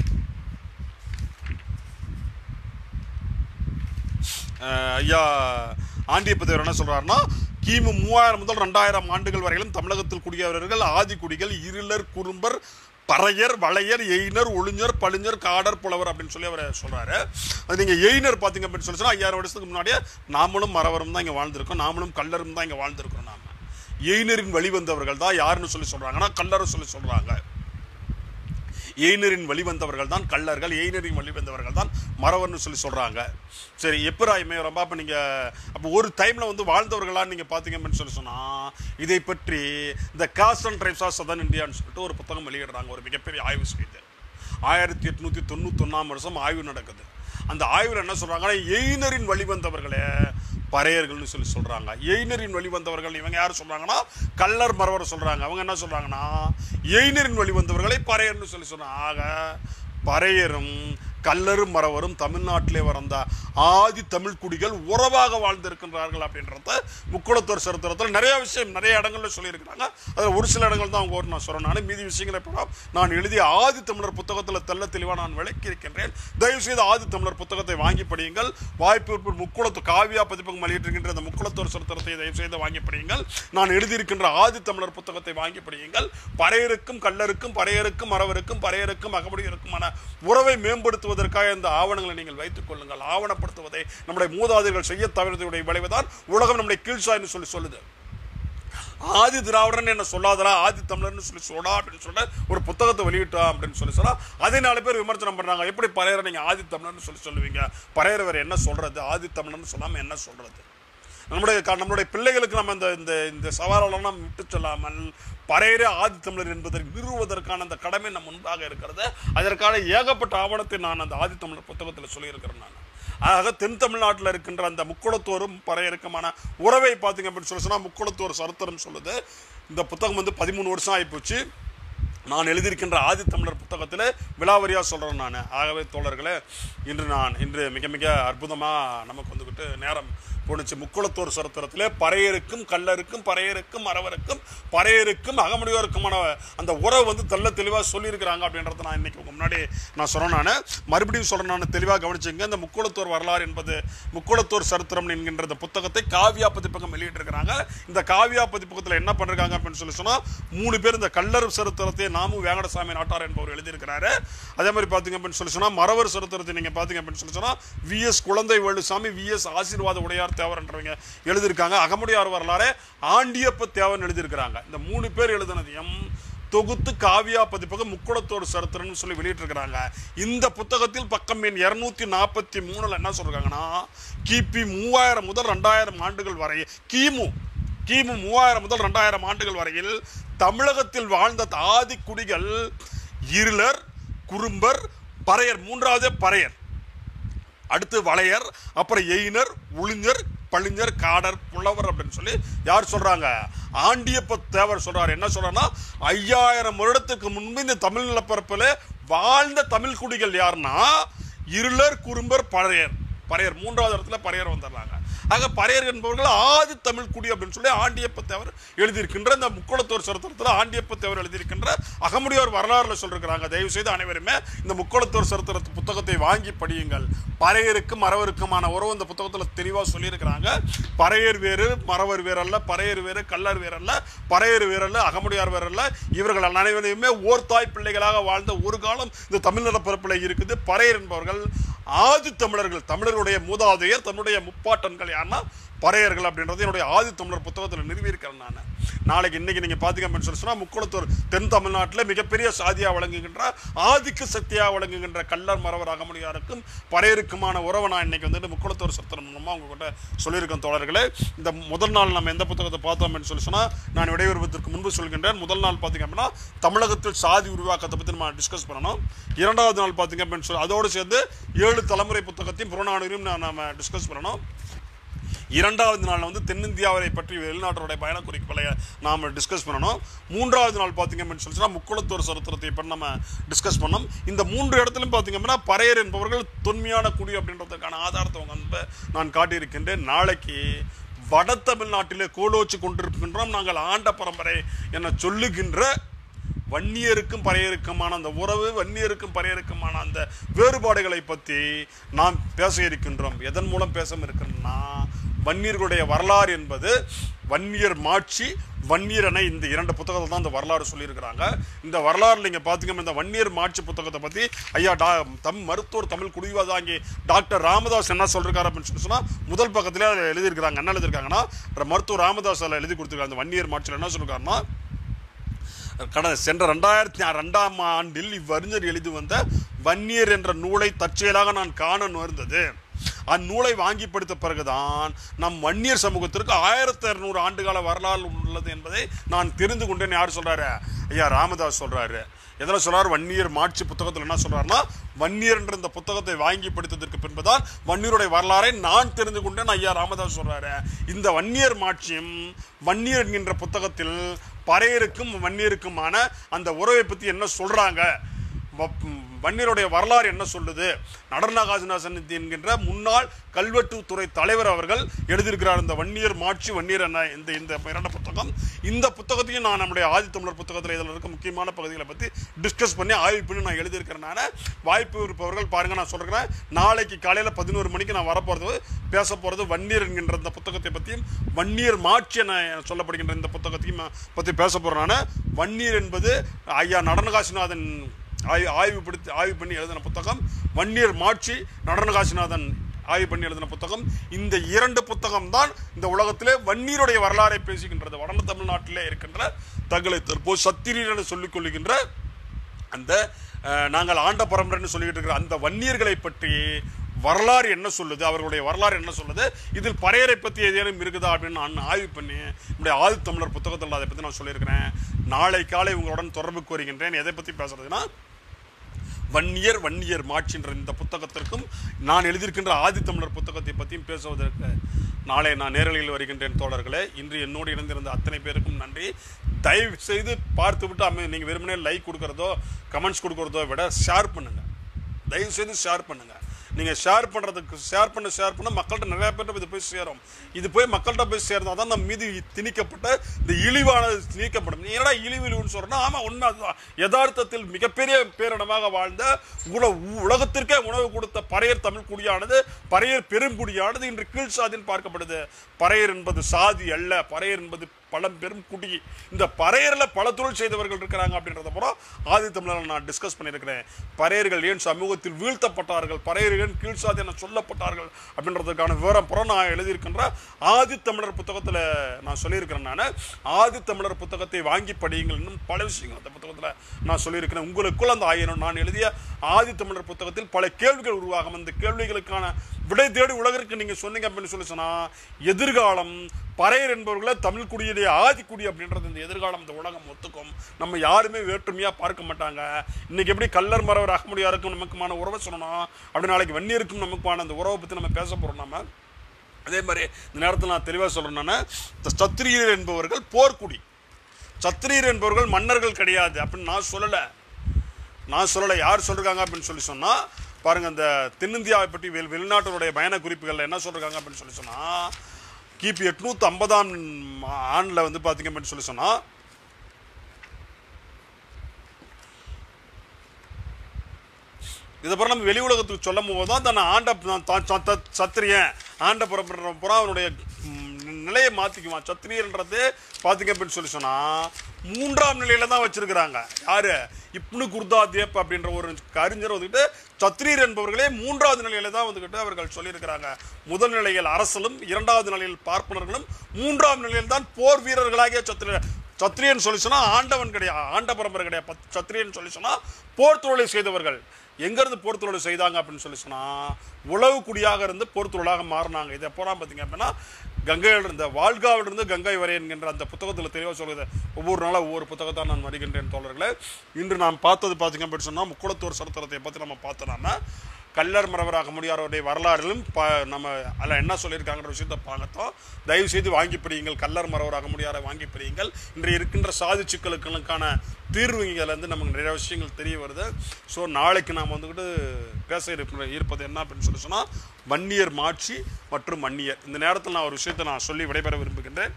Speaker 1: ஐயா ஆண்டியப்ப தேவர் என்ன சொல்றாருன்னா, கிமு மூவாயிரம் முதல் ரெண்டாயிரம் ஆண்டுகள் வரையிலும் தமிழகத்தில் குடியவர்கள் ஆதி குடிகள் இருளர், குறும்பர், பறையர், வளையர், எயினர், ஒளிஞர், பளிஞர், காடர், புலவர் அப்படின்னு சொல்லி அவர் சொல்றாரு. அது நீங்க எயினர் பாத்தீங்க அப்படின்னு சொல்லி சொன்னா, ஐயாயிரம் வருஷத்துக்கு முன்னாடியே நாமளும் மறவரும் தான் இங்க வாழ்ந்திருக்கோம், நாமளும் கல்லரும் தான் இங்க வாழ்ந்திருக்கிறோம். நாம எயினரின் வழிவந்தவர்கள் தான் யாருன்னு சொல்லி சொல்றாங்கன்னா, கல்லரும் சொல்லி சொல்றாங்க. எயினரின் வழிவந்தவர்கள் தான் கல்லர்கள், எயினரின் வழிவந்தவர்கள் தான் மறவர்னு சொல்லி சொல்றாங்க. சரி, எப்பரா இமையரம்பா அப்போ நீங்கள் அப்போ ஒரு டைமில் வந்து வாழ்ந்தவர்களான்னு நீங்கள் பார்த்தீங்க அப்படின்னு சொல்லி சொன்னால், இதை பற்றி இந்த caste and tribes of southern இந்தியான்னு சொல்லிட்டு ஒரு புத்தகம் வெளியிடுறாங்க. ஒரு மிகப்பெரிய ஆய்வு செய்து ஆயிரத்தி எட்நூற்றி தொண்ணூத்தொன்னாம் வருஷம் ஆய்வு நடக்குது. அந்த ஆய்வில் என்ன சொல்கிறாங்கன்னா, எயினரின் வழிவந்தவர்களே பறையர்கள்னு சொல்லி சொல்கிறாங்க. எயினரின் வழிவந்தவர்கள் இவங்க யார் சொல்கிறாங்கன்னா, கல்லர் மறவர் சொல்கிறாங்க. அவங்க என்ன சொல்கிறாங்கன்னா, எயினரின் வழிவந்தவர்களை பறையர்னு சொல்லி சொல்கிறாங்க. ஆக பறையரும் கல்லரும் மறவரும் தமிழ்நாட்டிலே வந்த ஆதி தமிழ் குடிகள் உறவாக வாழ்ந்திருக்கின்றார்கள் அப்படின்றத முக்குளத்தூர் சரித்திரத்தில் நிறைய விஷயம் நிறைய இடங்கள்ல சொல்லியிருக்கிறாங்க. அதில் ஒரு சில இடங்கள் தான் அவங்க ஒரு நான் சொல்கிறேன். மீதி விஷயங்களை இப்போ நான் எழுதிய ஆதி தமிழர் புத்தகத்தில் தெல்ல தெளிவாக நான் விளக்கி இருக்கின்றேன். தயவுசெய்து ஆதி தமிழர் புத்தகத்தை வாங்கி படியுங்கள். வாய்ப்பு முக்குளத்தூர் காவியா பதிப்பகம் வெளியிட்டிருக்கின்ற அந்த முக்குளத்தூர் சரித்திரத்தை தயவுசெய்து வாங்கி படியுங்கள். நான் எழுதியிருக்கின்ற ஆதி தமிழர் புத்தகத்தை வாங்கி படியுங்கள். பறையருக்கும் கல்லருக்கும் பறையருக்கும் மறவருக்கும் பறையருக்கும் அகமுடையருக்குமான உறவை மேம்படுத்துவது அதற்காக இந்த ஆவணங்களை நீங்கள் வைத்துக் கொள்ளுங்கள். ஆவணப்படுத்துவதை நம்முடைய மூதாதையர்கள் செய்ய தவறுவதுடைய விளைவுதான் உலகம் நம்முடைய கீழ்சாய்னு சொல்லி சொல்லுது. ஆதி திராவிடன் என்ன சொல்லாதரா, ஆதி தமிழர்னு சொல்லி சொல்லா அப்படின்னு சொல்ல ஒரு புத்தகத்தை வெளியிட்டா அப்படின்னு சொல்லி சொன்னா, அதே நாலு பேர் விமர்சனம் பண்றாங்க. எப்படி பறையரை நீங்க ஆதி தமிழர்னு சொல்லி சொல்லுவீங்க? பறையர் வேற என்ன சொல்றது? ஆதி தமிழர்னு சொல்லாம என்ன சொல்றது? நம்முடைய நம்மளுடைய பிள்ளைகளுக்கு நம்ம இந்த இந்த இந்த சவாலெல்லாம் விட்டு சொல்லாமல் பறையரே ஆதி தமிழர் என்பதை நிறுவுவதற்கான அந்த கடமை நம் முன்பாக இருக்கிறது. அதற்கான ஏகப்பட்ட ஆவணத்தை நான் அந்த ஆதி தமிழர் புத்தகத்தில் சொல்லியிருக்கிறேன். நான் ஆக தென் தமிழ்நாட்டில் இருக்கின்ற அந்த முக்குளத்தோரும் பறையருக்குமான உறவை பார்த்தீங்க அப்படின்னு சொல்லி சொன்னால் முக்குளத்தோர் சரித்திரம் சொல்லுது. இந்த புத்தகம் வந்து பதிமூணு வருஷம் ஆகிப்போச்சு. நான் எழுதியிருக்கின்ற ஆதி தமிழர் புத்தகத்தில் விலாவரியாக சொல்கிறேன் நான். ஆகவே தோழர்களே, இன்று நான் இன்று மிக மிக அற்புதமாக நமக்கு வந்துக்கிட்டு நேரம் போணுச்சு. முக்குளத்தோர் சரித்திரத்திலே பறையருக்கும் கல்லருக்கும் பறையருக்கும் மறவருக்கும் பறையருக்கும் அகமுடையோருக்குமான அந்த உறவு வந்து தெல்ல தெளிவாக சொல்லியிருக்கிறாங்க அப்படின்றத நான் இன்னைக்கு உங்க முன்னாடி நான் சொல்கிறேன். நான் மறுபடியும் சொல்கிறேன், நான் தெளிவாக கவனிச்சுங்க. இந்த முக்குளத்தோர் வரலாறு என்பது முக்குளத்தோர் சரித்திரம் என்கின்ற இந்த புத்தகத்தை காவியா பதிப்பகம் வெளியிட்டிருக்கிறாங்க. இந்த காவியா பதிப்பகத்தில் என்ன பண்ணிருக்காங்க அப்படின்னு சொல்லி சொன்னால் மூணு பேர் இந்த கல்லர் சரித்திரத்தை நாமு வேங்கடசாமி நாட்டார் என்பவர் எழுதியிருக்கிறாரு. அதே மாதிரி பார்த்தீங்க அப்படின்னு சொல்லி சொன்னால் மறவர் சரித்திரத்தை நீங்கள் பார்த்தீங்க அப்படின்னு சொல்லி சொன்னால் V S Kuzhandai Velusamy we S Aasirvatha உடையார் தேவர்ன்றவங்க எழுதியிருக்காங்க. அகமுடையார் வரலாறு ஆண்டியப்ப தேவன் எழுதியிருக்கிறாங்க. இந்த மூணு பேர் எழுதினதையும் தொகுத்து காவியா பதிப்பகம் முக்குளத்தோர் சரித்திரம்னு சொல்லி வெளியிட்டிருக்கிறாங்க. இந்த புத்தகத்தில் பக்கம் எண் இருநூத்தி நாற்பத்தி மூணுல என்ன சொல்றாங்கன்னா, கிபி மூவாயிரம் முதல் ரெண்டாயிரம் ஆண்டுகள் வரை கிமு கிமு மூவாயிரம் முதல் ரெண்டாயிரம் ஆண்டுகள் வரையில் தமிழகத்தில் வாழ்ந்த ஆதி குடிகள் இருளர், குறும்பர், பறையர், மூன்றாவது பறையர், அடுத்து வளையர், அப்புறம் எயினர், உளிஞர், பளிஞர், காடர், புலவர் அப்படின்னு சொல்லி யார் சொல்றாங்க? ஆண்டியப்ப தேவர் சொல்றாரு. என்ன சொல்றாருன்னா, ஐயாயிரம் வருடத்துக்கு முன்பு இந்த தமிழ் நிலப்பரப்பில் வாழ்ந்த தமிழ் குடிகள் யாருன்னா இருளர், குறும்பர், பறையர். பறையர் மூன்றாவது இடத்துல பறையர் வந்துடுறாங்க. ஆக பறையர் என்பவர்கள் ஆதி தமிழ் குடி அப்படின்னு சொல்லி ஆண்டியப்ப தேவர் எழுதியிருக்கின்ற இந்த முக்குளத்தோர் சரித்திரத்தில் ஆண்டியப்ப தேவர் எழுதியிருக்கின்ற அகமுடையோர் வரலாறுல சொல்லிருக்கிறாங்க. தயவு செய்து அனைவருமே இந்த முக்குளத்தோர் சரித்திர புத்தகத்தை வாங்கி படியுங்கள். பறையருக்கும் மறவருக்குமான உறவு இந்த புத்தகத்தில் தெளிவாக சொல்லியிருக்கிறாங்க. பறையர் வேறு, மறவர் வேறு அல்ல, பறையர் வேறு, கல்லர் வேறு அல்ல, பறையர் வேறு அல்ல, அகமுடையார் வேறு அல்ல. இவர்கள் அனைவரையுமே ஓர் தாய் பிள்ளைகளாக வாழ்ந்த ஒரு காலம் இந்த தமிழ் நிலப்பரப்பில் இருக்குது. பறையர் என்பவர்கள் ஆதி தமிழர்கள், தமிழருடைய மூதாதையர், தன்னுடைய முப்பாட்டன்கள் யாருன்னா பறையர்கள் அப்படின்றது என்னுடைய ஆதி தமிழர் புத்தகத்தில் நிறுவியிருக்கிறேன் நான். நாளைக்கு இன்னைக்கு நீங்கள் பார்த்தீங்க அப்படின்னு சொல்லி சொன்னால் முக்குளத்தோர் தென் தமிழ்நாட்டில் மிகப்பெரிய சாதியாக வழங்குகின்ற ஆதிக்க சக்தியாக வழங்குகின்ற கல்லர், மறவர், அகமுடையாருக்கும் பறையருக்குமான உறவை நான் இன்னைக்கு வந்துட்டு முக்குளத்தோர் சரித்திரம் மூலமாக உங்ககிட்ட சொல்லியிருக்கேன் தோழர்களே. இந்த முதல் நாள் நம்ம எந்த புத்தகத்தை பார்த்தோம் அப்படின்னு சொல்லி சொன்னால் நான் விடைபெறுவதற்கு முன்பு சொல்கின்றேன். முதல் நாள் பார்த்தீங்க அப்படின்னா தமிழகத்தில் சாதி உருவாக்கத்தை பற்றி நம்ம டிஸ்கஸ் பண்ணணும். இரண்டாவது நாள் பார்த்தீங்க அப்படின்னு சொல்லி அதோடு சேர்ந்து ஏழு தலைமுறை புத்தகத்தையும் புறநானூரையும் நம்ம டிஸ்கஸ் பண்ணணும். இரண்டாவது நாள் வந்து தென்னிந்தியாவை பற்றி வெளிநாட்டுடைய பயண குறிப்புகளை நாம் டிஸ்கஸ் பண்ணணும். மூன்றாவது நாள் பார்த்தீங்க அப்படின்னு சொல்லிச்சுன்னா முக்குளத்தோர் சரித்திரத்தை இப்போ நம்ம டிஸ்கஸ் பண்ணோம். இந்த மூன்று இடத்துலையும் பார்த்தீங்க அப்படின்னா பறையர் என்பவர்கள் தொன்மையான குடி அப்படின்றதுக்கான ஆதாரத்தை உங்க நான் காட்டியிருக்கின்றேன். நாளைக்கு வட தமிழ்நாட்டிலே கோலோச்சு கொண்டிருக்கின்றோம் நாங்கள் ஆண்ட பரம்பரை என சொல்லுகின்ற வன்னியருக்கும் பறையருக்குமான அந்த உறவு, வன்னியருக்கும் பறையருக்குமான அந்த வேறுபாடுகளை பற்றி நாம் பேச இருக்கின்றோம். எதன் மூலம் பேச இருக்கின்றோம்னா, வன்னியர்களுடைய வரலாறு என்பது வன்னியர் மாட்சி, வன்னியர் என இந்த இரண்டு புத்தகத்தை தான் இந்த வரலாறு சொல்லியிருக்கிறாங்க. இந்த வரலாறு நீங்கள் பார்த்தீங்கன்னா இந்த வன்னியர் மாட்சி புத்தகத்தை பற்றி ஐயா டா தம் மருத்துவர் தமிழ் குடிவாதாங்கி டாக்டர் ராமதாஸ் என்ன சொல்லிருக்காரு அப்படின்னு சொல்லி சொன்னால் முதல் பக்கத்திலே அதில் எழுதியிருக்கிறாங்க. என்ன எழுதியிருக்காங்கன்னா, மருத்துவர் ராமதாஸ் அதில் எழுதி கொடுத்துருக்காங்க. அந்த வன்னியர் மாட்சியில் என்ன சொல்லிருக்காருன்னா, கடந்த சென்ற ரெண்டாயிரத்தி ரெண்டாம் ஆண்டில் இவ்வறிஞர் எழுதி வந்த வன்னியர் என்ற நூலை தற்செயலாக நான் காண நேர்ந்தது. அந்நூலை வாங்கி படித்த பிறகுதான் நம் வன்னியர் சமூகத்திற்கு ஆயிரத்தி இருநூறு ஆண்டுகால வரலாறு உள்ளது என்பதை நான் தெரிந்து கொண்டேன். யார் சொல்றாரு? ஐயா ராமதாஸ் சொல்றாரு. எதில் சொல்றாரு? வன்னியர் மாட்சி புத்தகத்தில் என்ன சொல்றாருன்னா, வன்னியர் என்ற இந்த புத்தகத்தை வாங்கி படித்ததற்கு பின்புதான் வன்னியருடைய வரலாறை நான் தெரிந்து கொண்டேன் ஐயா ராமதாஸ் சொல்றாரு. இந்த வன்னியர் மாட்சியும் வன்னியர் என்கின்ற புத்தகத்தில் பறையருக்கும் வன்னியருக்குமான அந்த உறவை பற்றி என்ன சொல்றாங்க, வன்னியருடைய வரலாறு என்ன சொல்லுது, நடனகாசிநாசன் என்கின்ற முன்னாள் கல்வெட்டுத்துறை தலைவர் அவர்கள் எழுதியிருக்கிறார். இந்த வன்னியர் மாட்சி, வன்னியர் என்ன இந்த இந்த இரண்டு புத்தகம். இந்த புத்தகத்தையும் நான் நம்முடைய ஆதி தமிழர் புத்தகத்தில் இதில் இருக்க முக்கியமான பகுதிகளை பற்றி டிஸ்கஸ் பண்ணி ஆய்வு பண்ணி நான் எழுதியிருக்கிறேன். வாய்ப்பு இருப்பவர்கள் பாருங்கள், நான் சொல்கிறேன். நாளைக்கு காலையில் பதினோரு மணிக்கு நான் வரப்போகிறது பேச போகிறது வன்னியர் என்கின்ற இந்த புத்தகத்தை பற்றியும் வன்னியர் மாட்சி என சொல்லப்படுகின்ற இந்த புத்தகத்தையும் பற்றி பேச போகிறேன். நான் வன்னியர் என்பது ஐயா நடனகாசிநாதன் ஆய்வு ஆய்வுபடுத்தி ஆய்வு பண்ணி எழுதின புத்தகம். வன்னியர் மாட்சி நடனகாசிநாதன் ஆய்வு பண்ணி எழுதின புத்தகம். இந்த இரண்டு புத்தகம் தான் இந்த உலகத்திலே வன்னியருடைய வரலாறை பேசுகின்றது. வட தமிழ்நாட்டிலே இருக்கின்ற தங்களை தற்போது சத்திரியர் என சொல்லிக் கொள்ளுகின்ற அந்த நாங்கள் ஆண்ட பரம்பரைன்னு சொல்லிக்கிட்டு இருக்கிற அந்த வன்னியர்களை பற்றி வரலாறு என்ன சொல்லுது, அவர்களுடைய வரலாறு என்ன சொல்லுது, இதில் பறையரை பற்றி ஏதேனும் இருக்குதா அப்படின்னு நான் ஆய்வு பண்ணி நம்முடைய ஆதி தமிழர் புத்தகத்தில் அதை பற்றி நான் சொல்லியிருக்கிறேன். நாளை காலை உங்களுடன் தொடர்புக்கு வருகின்றேன். எதை பற்றி பேசுறதுன்னா வன்னியர் வன்னியர் மாட்சின்ற இந்த புத்தகத்திற்கும் நான் எழுதியிருக்கின்ற ஆதி தமிழர் புத்தகத்தை பற்றியும் பேசுவதற்கு நாளை நான் நேரலையில் வருகின்றேன். தோழர்களே, இன்று என்னோடு இணைந்திருந்த அத்தனை பேருக்கும் நன்றி. தயவு செய்து பார்த்து விட்டு அமை நீங்கள் வெறுமனே லைக் கொடுக்குறதோ கமெண்ட்ஸ் கொடுக்குறதோ விட ஷேர் பண்ணுங்கள். தயவு செய்து ஷேர் பண்ணுங்கள். நீங்கள் ஷேர் பண்ணுறதுக்கு ஷேர் பண்ண ஷேர் பண்ண மக்கள்கிட்ட நிறையா பேர்ட்ட இது போய் சேரும். இது போய் மக்கள்கிட்ட போய் சேர்ந்தால் தான் நம்ம மீது திணிக்கப்பட்ட இந்த இழிவானது நீக்கப்படும். நீ என்னடா இழிவு இழிவுன்னு சொல்கிறேன்னா, ஆமாம் உண்மை அதுதான். யதார்த்தத்தில் மிகப்பெரிய பேரிடமாக வாழ்ந்த உல உலகத்திற்கே உணவு கொடுத்த பறையர் தமிழ் குடியானது, பறையர் பெருங்குடியானது இன்று கீழ் சாதின்னு பார்க்கப்படுது. பறையர் என்பது சாதி அல்ல, பறையர் என்பது பழம் பெரும் குடி. இந்த பறையரில் பல தொழில் செய்தவர்கள் இருக்கிறாங்க அப்படின்றத பூரா ஆதி தமிழர்கள் நான் டிஸ்கஸ் பண்ணியிருக்கிறேன். பறையர்கள் ஏன் சமூகத்தில் வீழ்த்தப்பட்டார்கள், பறையர்கள் ஏன் கீழ்சாதி என சொல்லப்பட்டார்கள் அப்படின்றதுக்கான விவரம் புறம் நான் எழுதியிருக்கின்ற ஆதி தமிழர் புத்தகத்தில் நான் சொல்லியிருக்கிறேன். நான் ஆதி தமிழர் புத்தகத்தை வாங்கி படியுங்கள். இன்னும் பல விஷயங்கள் அந்த புத்தகத்தில் நான் சொல்லியிருக்கிறேன். உங்களுக்குள் அந்த ஆயிரம் நான் எழுதிய ஆதி தமிழர் புத்தகத்தில் பல கேள்விகள் உருவாகும். அந்த கேள்விகளுக்கான விடை தேடி உலகிற்கு நீங்கள் சொன்னீங்க அப்படின்னு சொல்லி சொன்னால், எதிர்காலம் பறையர் என்பவர்களை தமிழ் குடியுடைய ஆதிக்குடி அப்படின்றது இந்த எதிர்காலம் இந்த உலகம் ஒத்துக்கும். நம்ம யாருமே வேற்றுமையாக பார்க்க மாட்டாங்க. இன்னைக்கு எப்படி கல்லர் மரவர் அகமுடியாருக்கும் நமக்குமான உறவை சொல்லணும், அப்படி நாளைக்கு வன்னியருக்கும் நமக்குமான அந்த உறவை பற்றி நம்ம பேச போகிறோம். நம்ம அதே மாதிரி இந்த நேரத்தில் நான் தெளிவாக சொல்கிறேன்னா, சத்திரியர் என்பவர்கள் போர்க்குடி, சத்திரியர் என்பவர்கள் மன்னர்கள் கிடையாது அப்படின்னு நான் சொல்லலை. நான் சொல்லலை யார் சொல்கிறாங்க அப்படின்னு சொல்லி சொன்னால் பாருங்கள். இந்த தென்னிந்தியாவை பற்றி வெள் வெளிநாட்டினுடைய பயண குறிப்புகளில் என்ன சொல்கிறாங்க அப்படின்னு சொல்லி சொன்னால், கிபி எட்நூற்றி ஐம்பதாம் ஆண்டில் வந்து பார்த்தீங்க அப்படின்னு சொல்லி சொன்னால் இதை பிறகு நம்ம வெளி உலகத்துக்கு சொல்லும் போது தான் தன்னை ஆண்ட சத்திரியன் ஆண்ட புறப்படுற புறா அவனுடைய நிலையை மாற்றிக்குவான். சத்திரியன்றது பார்த்தீங்க அப்படின்னு சொல்லி சொன்னால் மூன்றாம் நிலையில தான் வச்சிருக்கிறாங்க. யாரு? இப்னு குர்தாதேப் அப்படின்ற ஒரு அறிஞர் வந்துக்கிட்டு சத்திரியர் என்பவர்களே மூன்றாவது நிலையில தான் வந்துக்கிட்டு அவர்கள் சொல்லியிருக்கிறாங்க. முதல் நிலையில் அரசலும், இரண்டாவது நிலையில் பார்ப்பனர்களும், மூன்றாம் நிலையில் தான் போர் வீரர்களாகிய சத்திரியர். சத்திரியன் சொல்லி சொன்னால் ஆண்டவன் கிடையாது, ஆண்ட பரம்பரை கிடையாது. சத்திரியன் சொல்லி சொன்னால் போர் தொழிலை செய்தவர்கள். எங்கேருந்து போர் தொழில் செய்தாங்க அப்படின்னு சொல்லி சொன்னால் உளவு குடியாக இருந்து போர் தொழிலாக மாறினாங்க. இதை போனால் பார்த்தீங்க அப்படின்னா கங்கையில் இருந்த வாழ்காவிலிருந்து கங்கை வரை என்கின்ற அந்த புத்தகத்தில் தெளிவாக சொல்லுது. ஒவ்வொரு நாளாக ஒவ்வொரு புத்தகத்தான் நான் வருகின்றேன் தோழர்களே. இன்று நாம் பார்த்தது பார்த்தீங்க அப்படின்னு சொன்னால் முக்குளத்தூர் சரித்திரத்தை பற்றி நம்ம பார்த்தோம்னா கல்லர் மரவராக முடியாதவருடைய வரலாறுகளும் ப நம்ம அதில் என்ன சொல்லியிருக்காங்கிற விஷயத்தை பார்த்தோம். தயவு செய்து வாங்கி படியுங்கள். கல்லர் மரவராக முடியாத வாங்கி படியுங்கள். இன்று இருக்கின்ற சாதி சிக்கலுக்களுக்கான தீர்வு இங்கேருந்து நமக்கு நிறைய விஷயங்கள் தெரிய வருது. ஸோ நாளைக்கு நாம் வந்துக்கிட்டு பேச இருப்ப இருப்பது என்ன அப்படின்னு சொல்லி சொன்னால் வன்னியர் மாட்சி மற்றும் வன்னியர். இந்த நேரத்தில் நான் ஒரு விஷயத்தை நான் சொல்லி விடைபெற விரும்புகின்றேன்.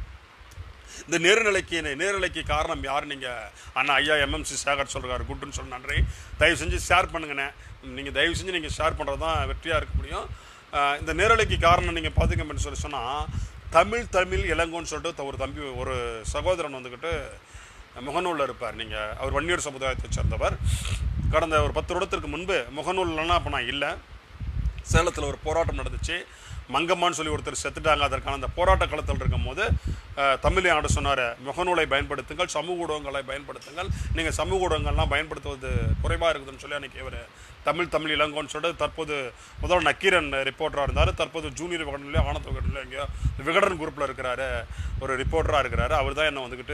Speaker 1: இந்த நேர்நிலைக்கு நேர்நிலைக்கு காரணம் யார்? நீங்கள் அண்ணா ஐயா எம்எம்சி சேகர் சொல்கிறார் குட்டுன்னு சொல்லி நன்றி. தயவு செஞ்சு ஷேர் பண்ணுங்கண்ணே. நீங்கள் தயவு செஞ்சு நீங்கள் ஷேர் பண்ணுறது தான் வெற்றியாக இருக்க முடியும். இந்த நேரலைக்கு காரணம் நீங்கள் பார்த்துக்க அப்படின்னு சொல்லி சொன்னால் தமிழ் தமிழ் இளங்கோன்னு சொல்லிட்டு ஒரு தம்பி ஒரு சகோதரன் வந்துக்கிட்டு முகநூலில் இருப்பார். நீங்கள் அவர் வன்னியர் சமுதாயத்தை சேர்ந்தவர். கடந்த ஒரு பத்து வருடத்திற்கு முன்பு முகநூல்லாம் அப்போ நான் இல்லை, சேலத்தில் ஒரு போராட்டம் நடந்துச்சு. மங்கம்மான்னு சொல்லி ஒருத்தர் செத்துட்டாங்க. அதற்கான அந்த போராட்ட களத்தில் இருக்கும் போது தமிழை ஆண்டு சொன்னார், முகநூலை பயன்படுத்துங்கள், சமூக ஊடகங்களை பயன்படுத்துங்கள், நீங்கள் சமூக ஊடகங்கள்லாம் பயன்படுத்துவது குறைவாக இருக்குதுன்னு சொல்லி அன்றைக்கி இவர் தமிழ் தமிழ் இளங்கோன்னு சொல்லிட்டு தற்போது முதல்ல நக்கீரன் ரிப்போர்ட்டராக இருந்தார். தற்போது ஜூனியர் விகடனில் ஆனந்த விகடனில் எங்கேயோ விகடன் குரூப்பில் இருக்கிறாரு, ஒரு ரிப்போர்ட்டராக இருக்கிறாரு. அவர் தான் என்னை வந்துக்கிட்டு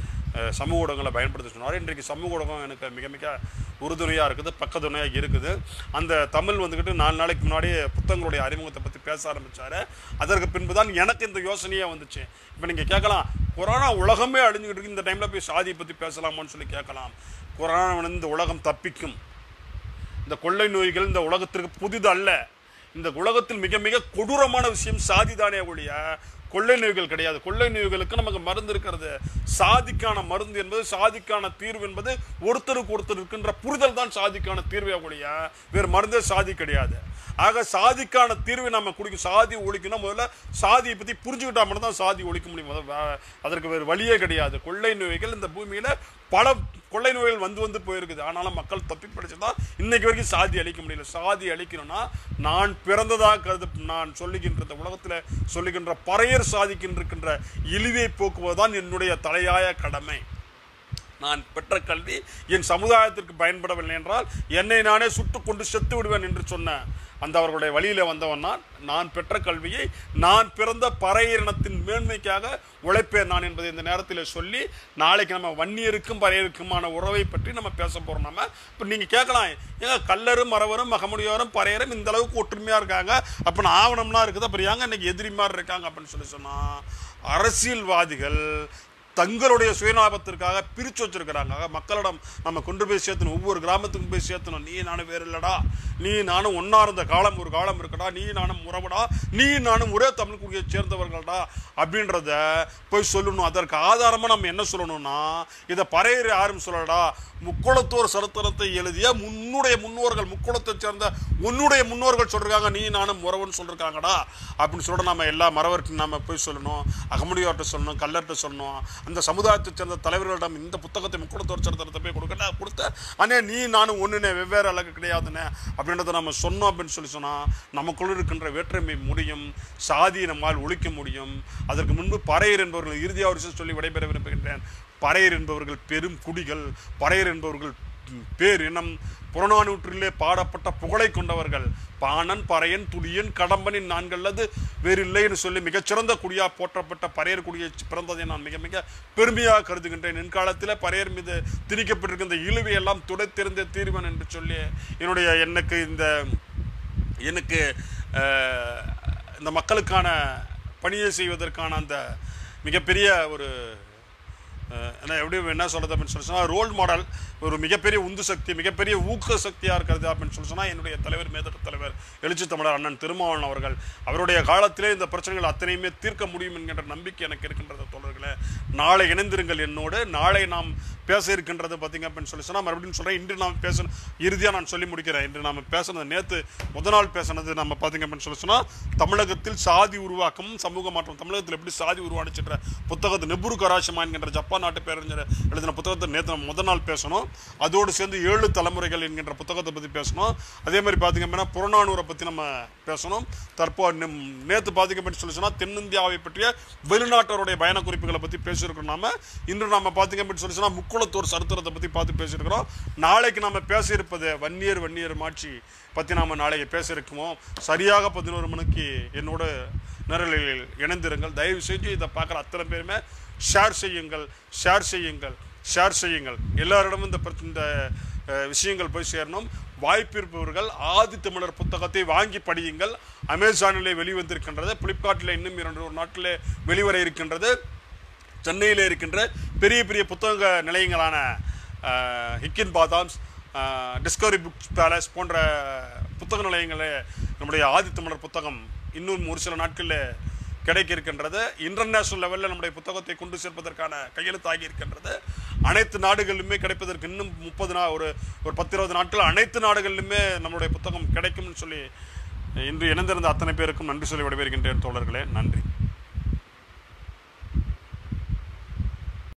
Speaker 1: சமூக ஊடகங்களை பயன்படுத்த சொன்னார். இன்றைக்கு சமூக ஊடகம் எனக்கு மிக மிக உறுதுணையாக இருக்குது, பக்கத்துணையாக இருக்குது. அந்த தமிழ் வந்துக்கிட்டு நாலு நாளைக்கு முன்னாடியே புத்தகங்களுடைய அறிமுகத்தை பற்றி பேச ஆரம்பித்தார். அதற்கு பின்பு தான் எனக்கு இந்த யோசனையே வந்துச்சு. இப்போ நீங்கள் கேட்கலாம், கொரோனா உலகமே அழிஞ்சுக்கிட்டு இருக்கு, இந்த டைமில் போய் சாதியை பற்றி பேசலாமான்னு சொல்லி கேட்கலாம். கொரோனா இந்த உலகம் தப்பிக்கும். இந்த கொள்ளை நோய்கள் இந்த உலகத்திற்கு புதிது அல்ல. இந்த உலகத்தில் மிக மிக கொடூரமான விஷயம் சாதி தானே ஒழிய கொள்ளை நோய்கள் கிடையாது. கொள்ளை நோய்களுக்கு நமக்கு மருந்து இருக்கிறது. சாதிக்கான மருந்து என்பது, சாதிக்கான தீர்வு என்பது ஒருத்தருக்கு ஒருத்தர் இருக்கின்ற புரிதல் தான் சாதிக்கான தீர்வே ஒழிய வேறு மருந்தே சாதி கிடையாது. ஆக சாதிக்கான தீர்வை நம்ம குடிக்கும். சாதி ஒழிக்கணும், முதல்ல சாதியை பற்றி புரிஞ்சுக்கிட்டா மட்டும் தான் சாதி ஒழிக்க முடியும். அதற்கு வேறு வழியே கிடையாது. கொள்ளை நோய்கள் இந்த பூமியில் பல கொள்ளை நோய்கள் வந்து வந்து போயிருக்குது. ஆனாலும் மக்கள் தப்பி படிச்சுதான் இன்னைக்கு வரைக்கும் சாதி அழிக்க முடியல. சாதி அழிக்கணும்னா நான் பிறந்ததாக கருது நான் சொல்லுகின்ற இந்த உலகத்தில் சொல்லுகின்ற பறையர் சாதிக்கின்ற இழிவை போக்குவதுதான் என்னுடைய தலையாய கடமை. நான் பெற்ற கல்வி என் சமுதாயத்திற்கு பயன்படவில்லை என்றால் என்னை நானே சுட்டு கொண்டு செத்து விடுவேன் என்று சொன்ன அந்த அவர்களுடைய வழியில் வந்தவன் நான். நான் பெற்ற கல்வியை நான் பிறந்த பறையினத்தின் மேன்மைக்காக உழைப்பேன் நான் என்பதை இந்த நேரத்தில் சொல்லி, நாளைக்கு நம்ம வன்னியருக்கும் பறையருக்குமான உறவை பற்றி நம்ம பேச போகிறோம். நம்ம இப்போ நீங்கள் கேட்கலாம், ஏங்க கல்லரும் மறவரும் மகமுடியோரும் பறையரும் இந்த அளவுக்கு ஒற்றுமையாக இருக்காங்க, அப்போ நான் ஆவணம்னா இருக்குது, அப்புறம் ஏங்க இன்னைக்கு எதிரி மாதிரி இருக்காங்க அப்படின்னு சொல்லி சொன்னால், அரசியல்வாதிகள் தங்களுடைய சுயலாபத்திற்காக பிரித்து வச்சிருக்கிறாங்க. மக்களிடம் நம்ம கொண்டு போய் சேர்த்தணும், ஒவ்வொரு கிராமத்துக்கும் போய் சேர்த்தணும். நீ நானும் வேறு இல்லடா, நீ நானும் ஒன்னா இருந்த காலம் ஒரு காலம் இருக்கடா, நீ நானும் உறவுடா, நீ நானும் ஒரே தமிழ் குடியை சேர்ந்தவர்கள்டா அப்படின்றத போய் சொல்லணும். அதற்கு ஆதாரமாக நம்ம என்ன சொல்லணும்னா, இதை பறையர் யாரும் சொல்லடா, முக்குளத்தோர் சரித்திரத்தை எழுதிய முன்னுடைய முன்னோர்கள், முக்குளத்தை சேர்ந்த உன்னுடைய முன்னோர்கள் சொல்றாங்க, நீ நானும் உறவுன்னு சொல்லிருக்காங்கடா அப்படின்னு சொல்லிட்டு நம்ம எல்லா மறவர்கிட்ட நம்ம போய் சொல்லணும், அகமுடியோர்கிட்ட சொல்லணும், கல்லர்கிட்ட சொல்லணும், அந்த சமுதாயத்தை சேர்ந்த தலைவர்களிடம் இந்த புத்தகத்தை முக்குளத்தோர் சரித்திரத்தை போய் கொடுக்க கொடுத்த அண்ணே நீ நானும் ஒன்றுனே வெவ்வேறு அழகு கிடையாதுண்ணே அப்படின்றத நம்ம சொன்னோம் அப்படின்னு சொல்லி சொன்னால் நமக்குள் இருக்கின்ற வேற்றுமை முடியும், சாதியை நம்மால் ஒழிக்க முடியும். அதற்கு முன்பு பறையர் என்பவர்கள் இறுதியாக ஒரு விஷயம் சொல்லி விடைபெற விரும்புகின்றேன். பறையர் என்பவர்கள் பெரும் குடிகள், பறையர் என்பவர்கள் பேர் இனம், புறநானூற்றிலே பாடப்பட்ட புகழை கொண்டவர்கள். பாணன் பறையன் துளியன் கடம்பனின் நான்கல்லது வேறு இல்லைன்னு சொல்லி மிகச்சிறந்த குடியாக போற்றப்பட்ட பறையர் குடியை பிறந்ததை நான் மிக மிக பெருமையாக கருதுகின்றேன். என் காலத்தில் பறையர் மீது திணிக்கப்பட்டிருக்கிற இந்த இழுவையெல்லாம் துடைத்திருந்த தீர்வன் என்று சொல்லி என்னுடைய எனக்கு இந்த எனக்கு இந்த மக்களுக்கான பணியை செய்வதற்கான அந்த மிகப்பெரிய ஒரு என்ன எப்படி என்ன சொல்கிறது அப்படின்னு சொல்லி சொன்னால், ரோல் மாடல், ஒரு மிகப்பெரிய உந்து சக்தி, மிகப்பெரிய ஊக்க சக்தியாக இருக்கிறது அப்படின்னு சொல்லி சொன்னால் என்னுடைய தலைவர், மேதட்ட தலைவர் எழுச்சி தமிழர் அண்ணன் திருமாவளவன் அவர்கள். அவருடைய காலத்திலே இந்த பிரச்சனைகள் அத்தனையுமே தீர்க்க முடியும் என்கின்ற நம்பிக்கை எனக்கு இருக்கின்றது தோழர்களே. நாளை இணைந்திருங்கள் என்னோடு. நாளை நாம் பேச இருக்கின்றது பார்த்தீங்க அப்படின்னு சொல்லி சொன்னால், மறுபடியும் சொல்கிறேன், இன்று நாம் பேசணும், இறுதியாக நான் சொல்லி முடிக்கிறேன். இன்று நாம் பேசுனது, நேற்று முத நாள் பேசினது நம்ம பார்த்தீங்க அப்படின்னு சொல்லி சொன்னால், தமிழகத்தில் சாதி உருவாக்கம் சமூக மாற்றம், தமிழகத்தில் எப்படி சாதி உருவானுச்சுன்ற புத்தகத்தை நெபுரு கராசிமா என்கின்ற ஜப்பான் நாட்டு பேரறிஞர் எழுதின புத்தகத்தை நேற்று நம்ம முதல் நாள் பேசணும். அதோடு சேர்ந்து ஏழு தலைமுறைகள் என்கின்ற புத்தகத்தை பற்றி பேசணும். அதே மாதிரி பார்த்தீங்க அப்படின்னா புறநானூரை பற்றி நம்ம பேசணும். தற்போது நேற்று பார்த்தீங்க அப்படின்னு சொல்லி சொன்னால் தென்னிந்தியாவை பற்றிய வெளிநாட்டவருடைய பயண குறிப்புகளை பற்றி பேசியிருக்கிறோம். நாம இன்று நம்ம பார்த்தீங்க அப்படின்னு சொல்லி சொன்னால் முக்குளத்தோர் சரித்திரத்தை பற்றி பார்த்து பேசியிருக்கிறோம். நாளைக்கு நம்ம பேசியிருப்பது வன்னியர் வன்னியர் மாட்சி பற்றி நாம் நாளைக்கு பேசியிருக்கோம். சரியாக பதினோரு மணிக்கு என்னோட நேரலையில் இணைந்திருங்கள். தயவு செஞ்சு இதை பார்க்குற அத்தனை பேருமே ஷேர் செய்யுங்கள், ஷேர் செய்யுங்கள், ஷேர் செய்யுங்கள். எல்லாரிடமும் இந்த இந்த விஷயங்கள் போய் சேரணும். வாய்ப்பு இருப்பவர்கள் ஆதி தமிழர் புத்தகத்தை வாங்கி படியுங்கள். அமேசானிலே வெளிவந்திருக்கின்றது, பிளிப்கார்ட்டில் இன்னும் இரண்டு ஒரு நாட்டிலே வெளிவர இருக்கின்றது. சென்னையில் இருக்கின்ற பெரிய பெரிய புத்தக நிலையங்களான Higginbothams, discovery books palace போன்ற புத்தக நிலையங்களே நம்முடைய ஆதி தமிழர் புத்தகம் இன்னும் ஒரு சில நாட்களில் கிடைக்க இருக்கின்றது. இன்டர்நேஷனல் லெவலில் நம்முடைய புத்தகத்தை கொண்டு சேர்ப்பதற்கான கையெழுத்தாகி இருக்கின்றது. அனைத்து நாடுகளிலுமே கிடைப்பதற்கு இன்னும் முப்பது நா ஒரு ஒரு பத்து இருபது நாட்கள் அனைத்து நாடுகளிலுமே நம்மளுடைய புத்தகம் கிடைக்கும்னு சொல்லி இன்று இணைந்திருந்த அத்தனை பேருக்கும் நன்றி சொல்லி விடைபெறுகின்றேன் தோழர்களே. நன்றி.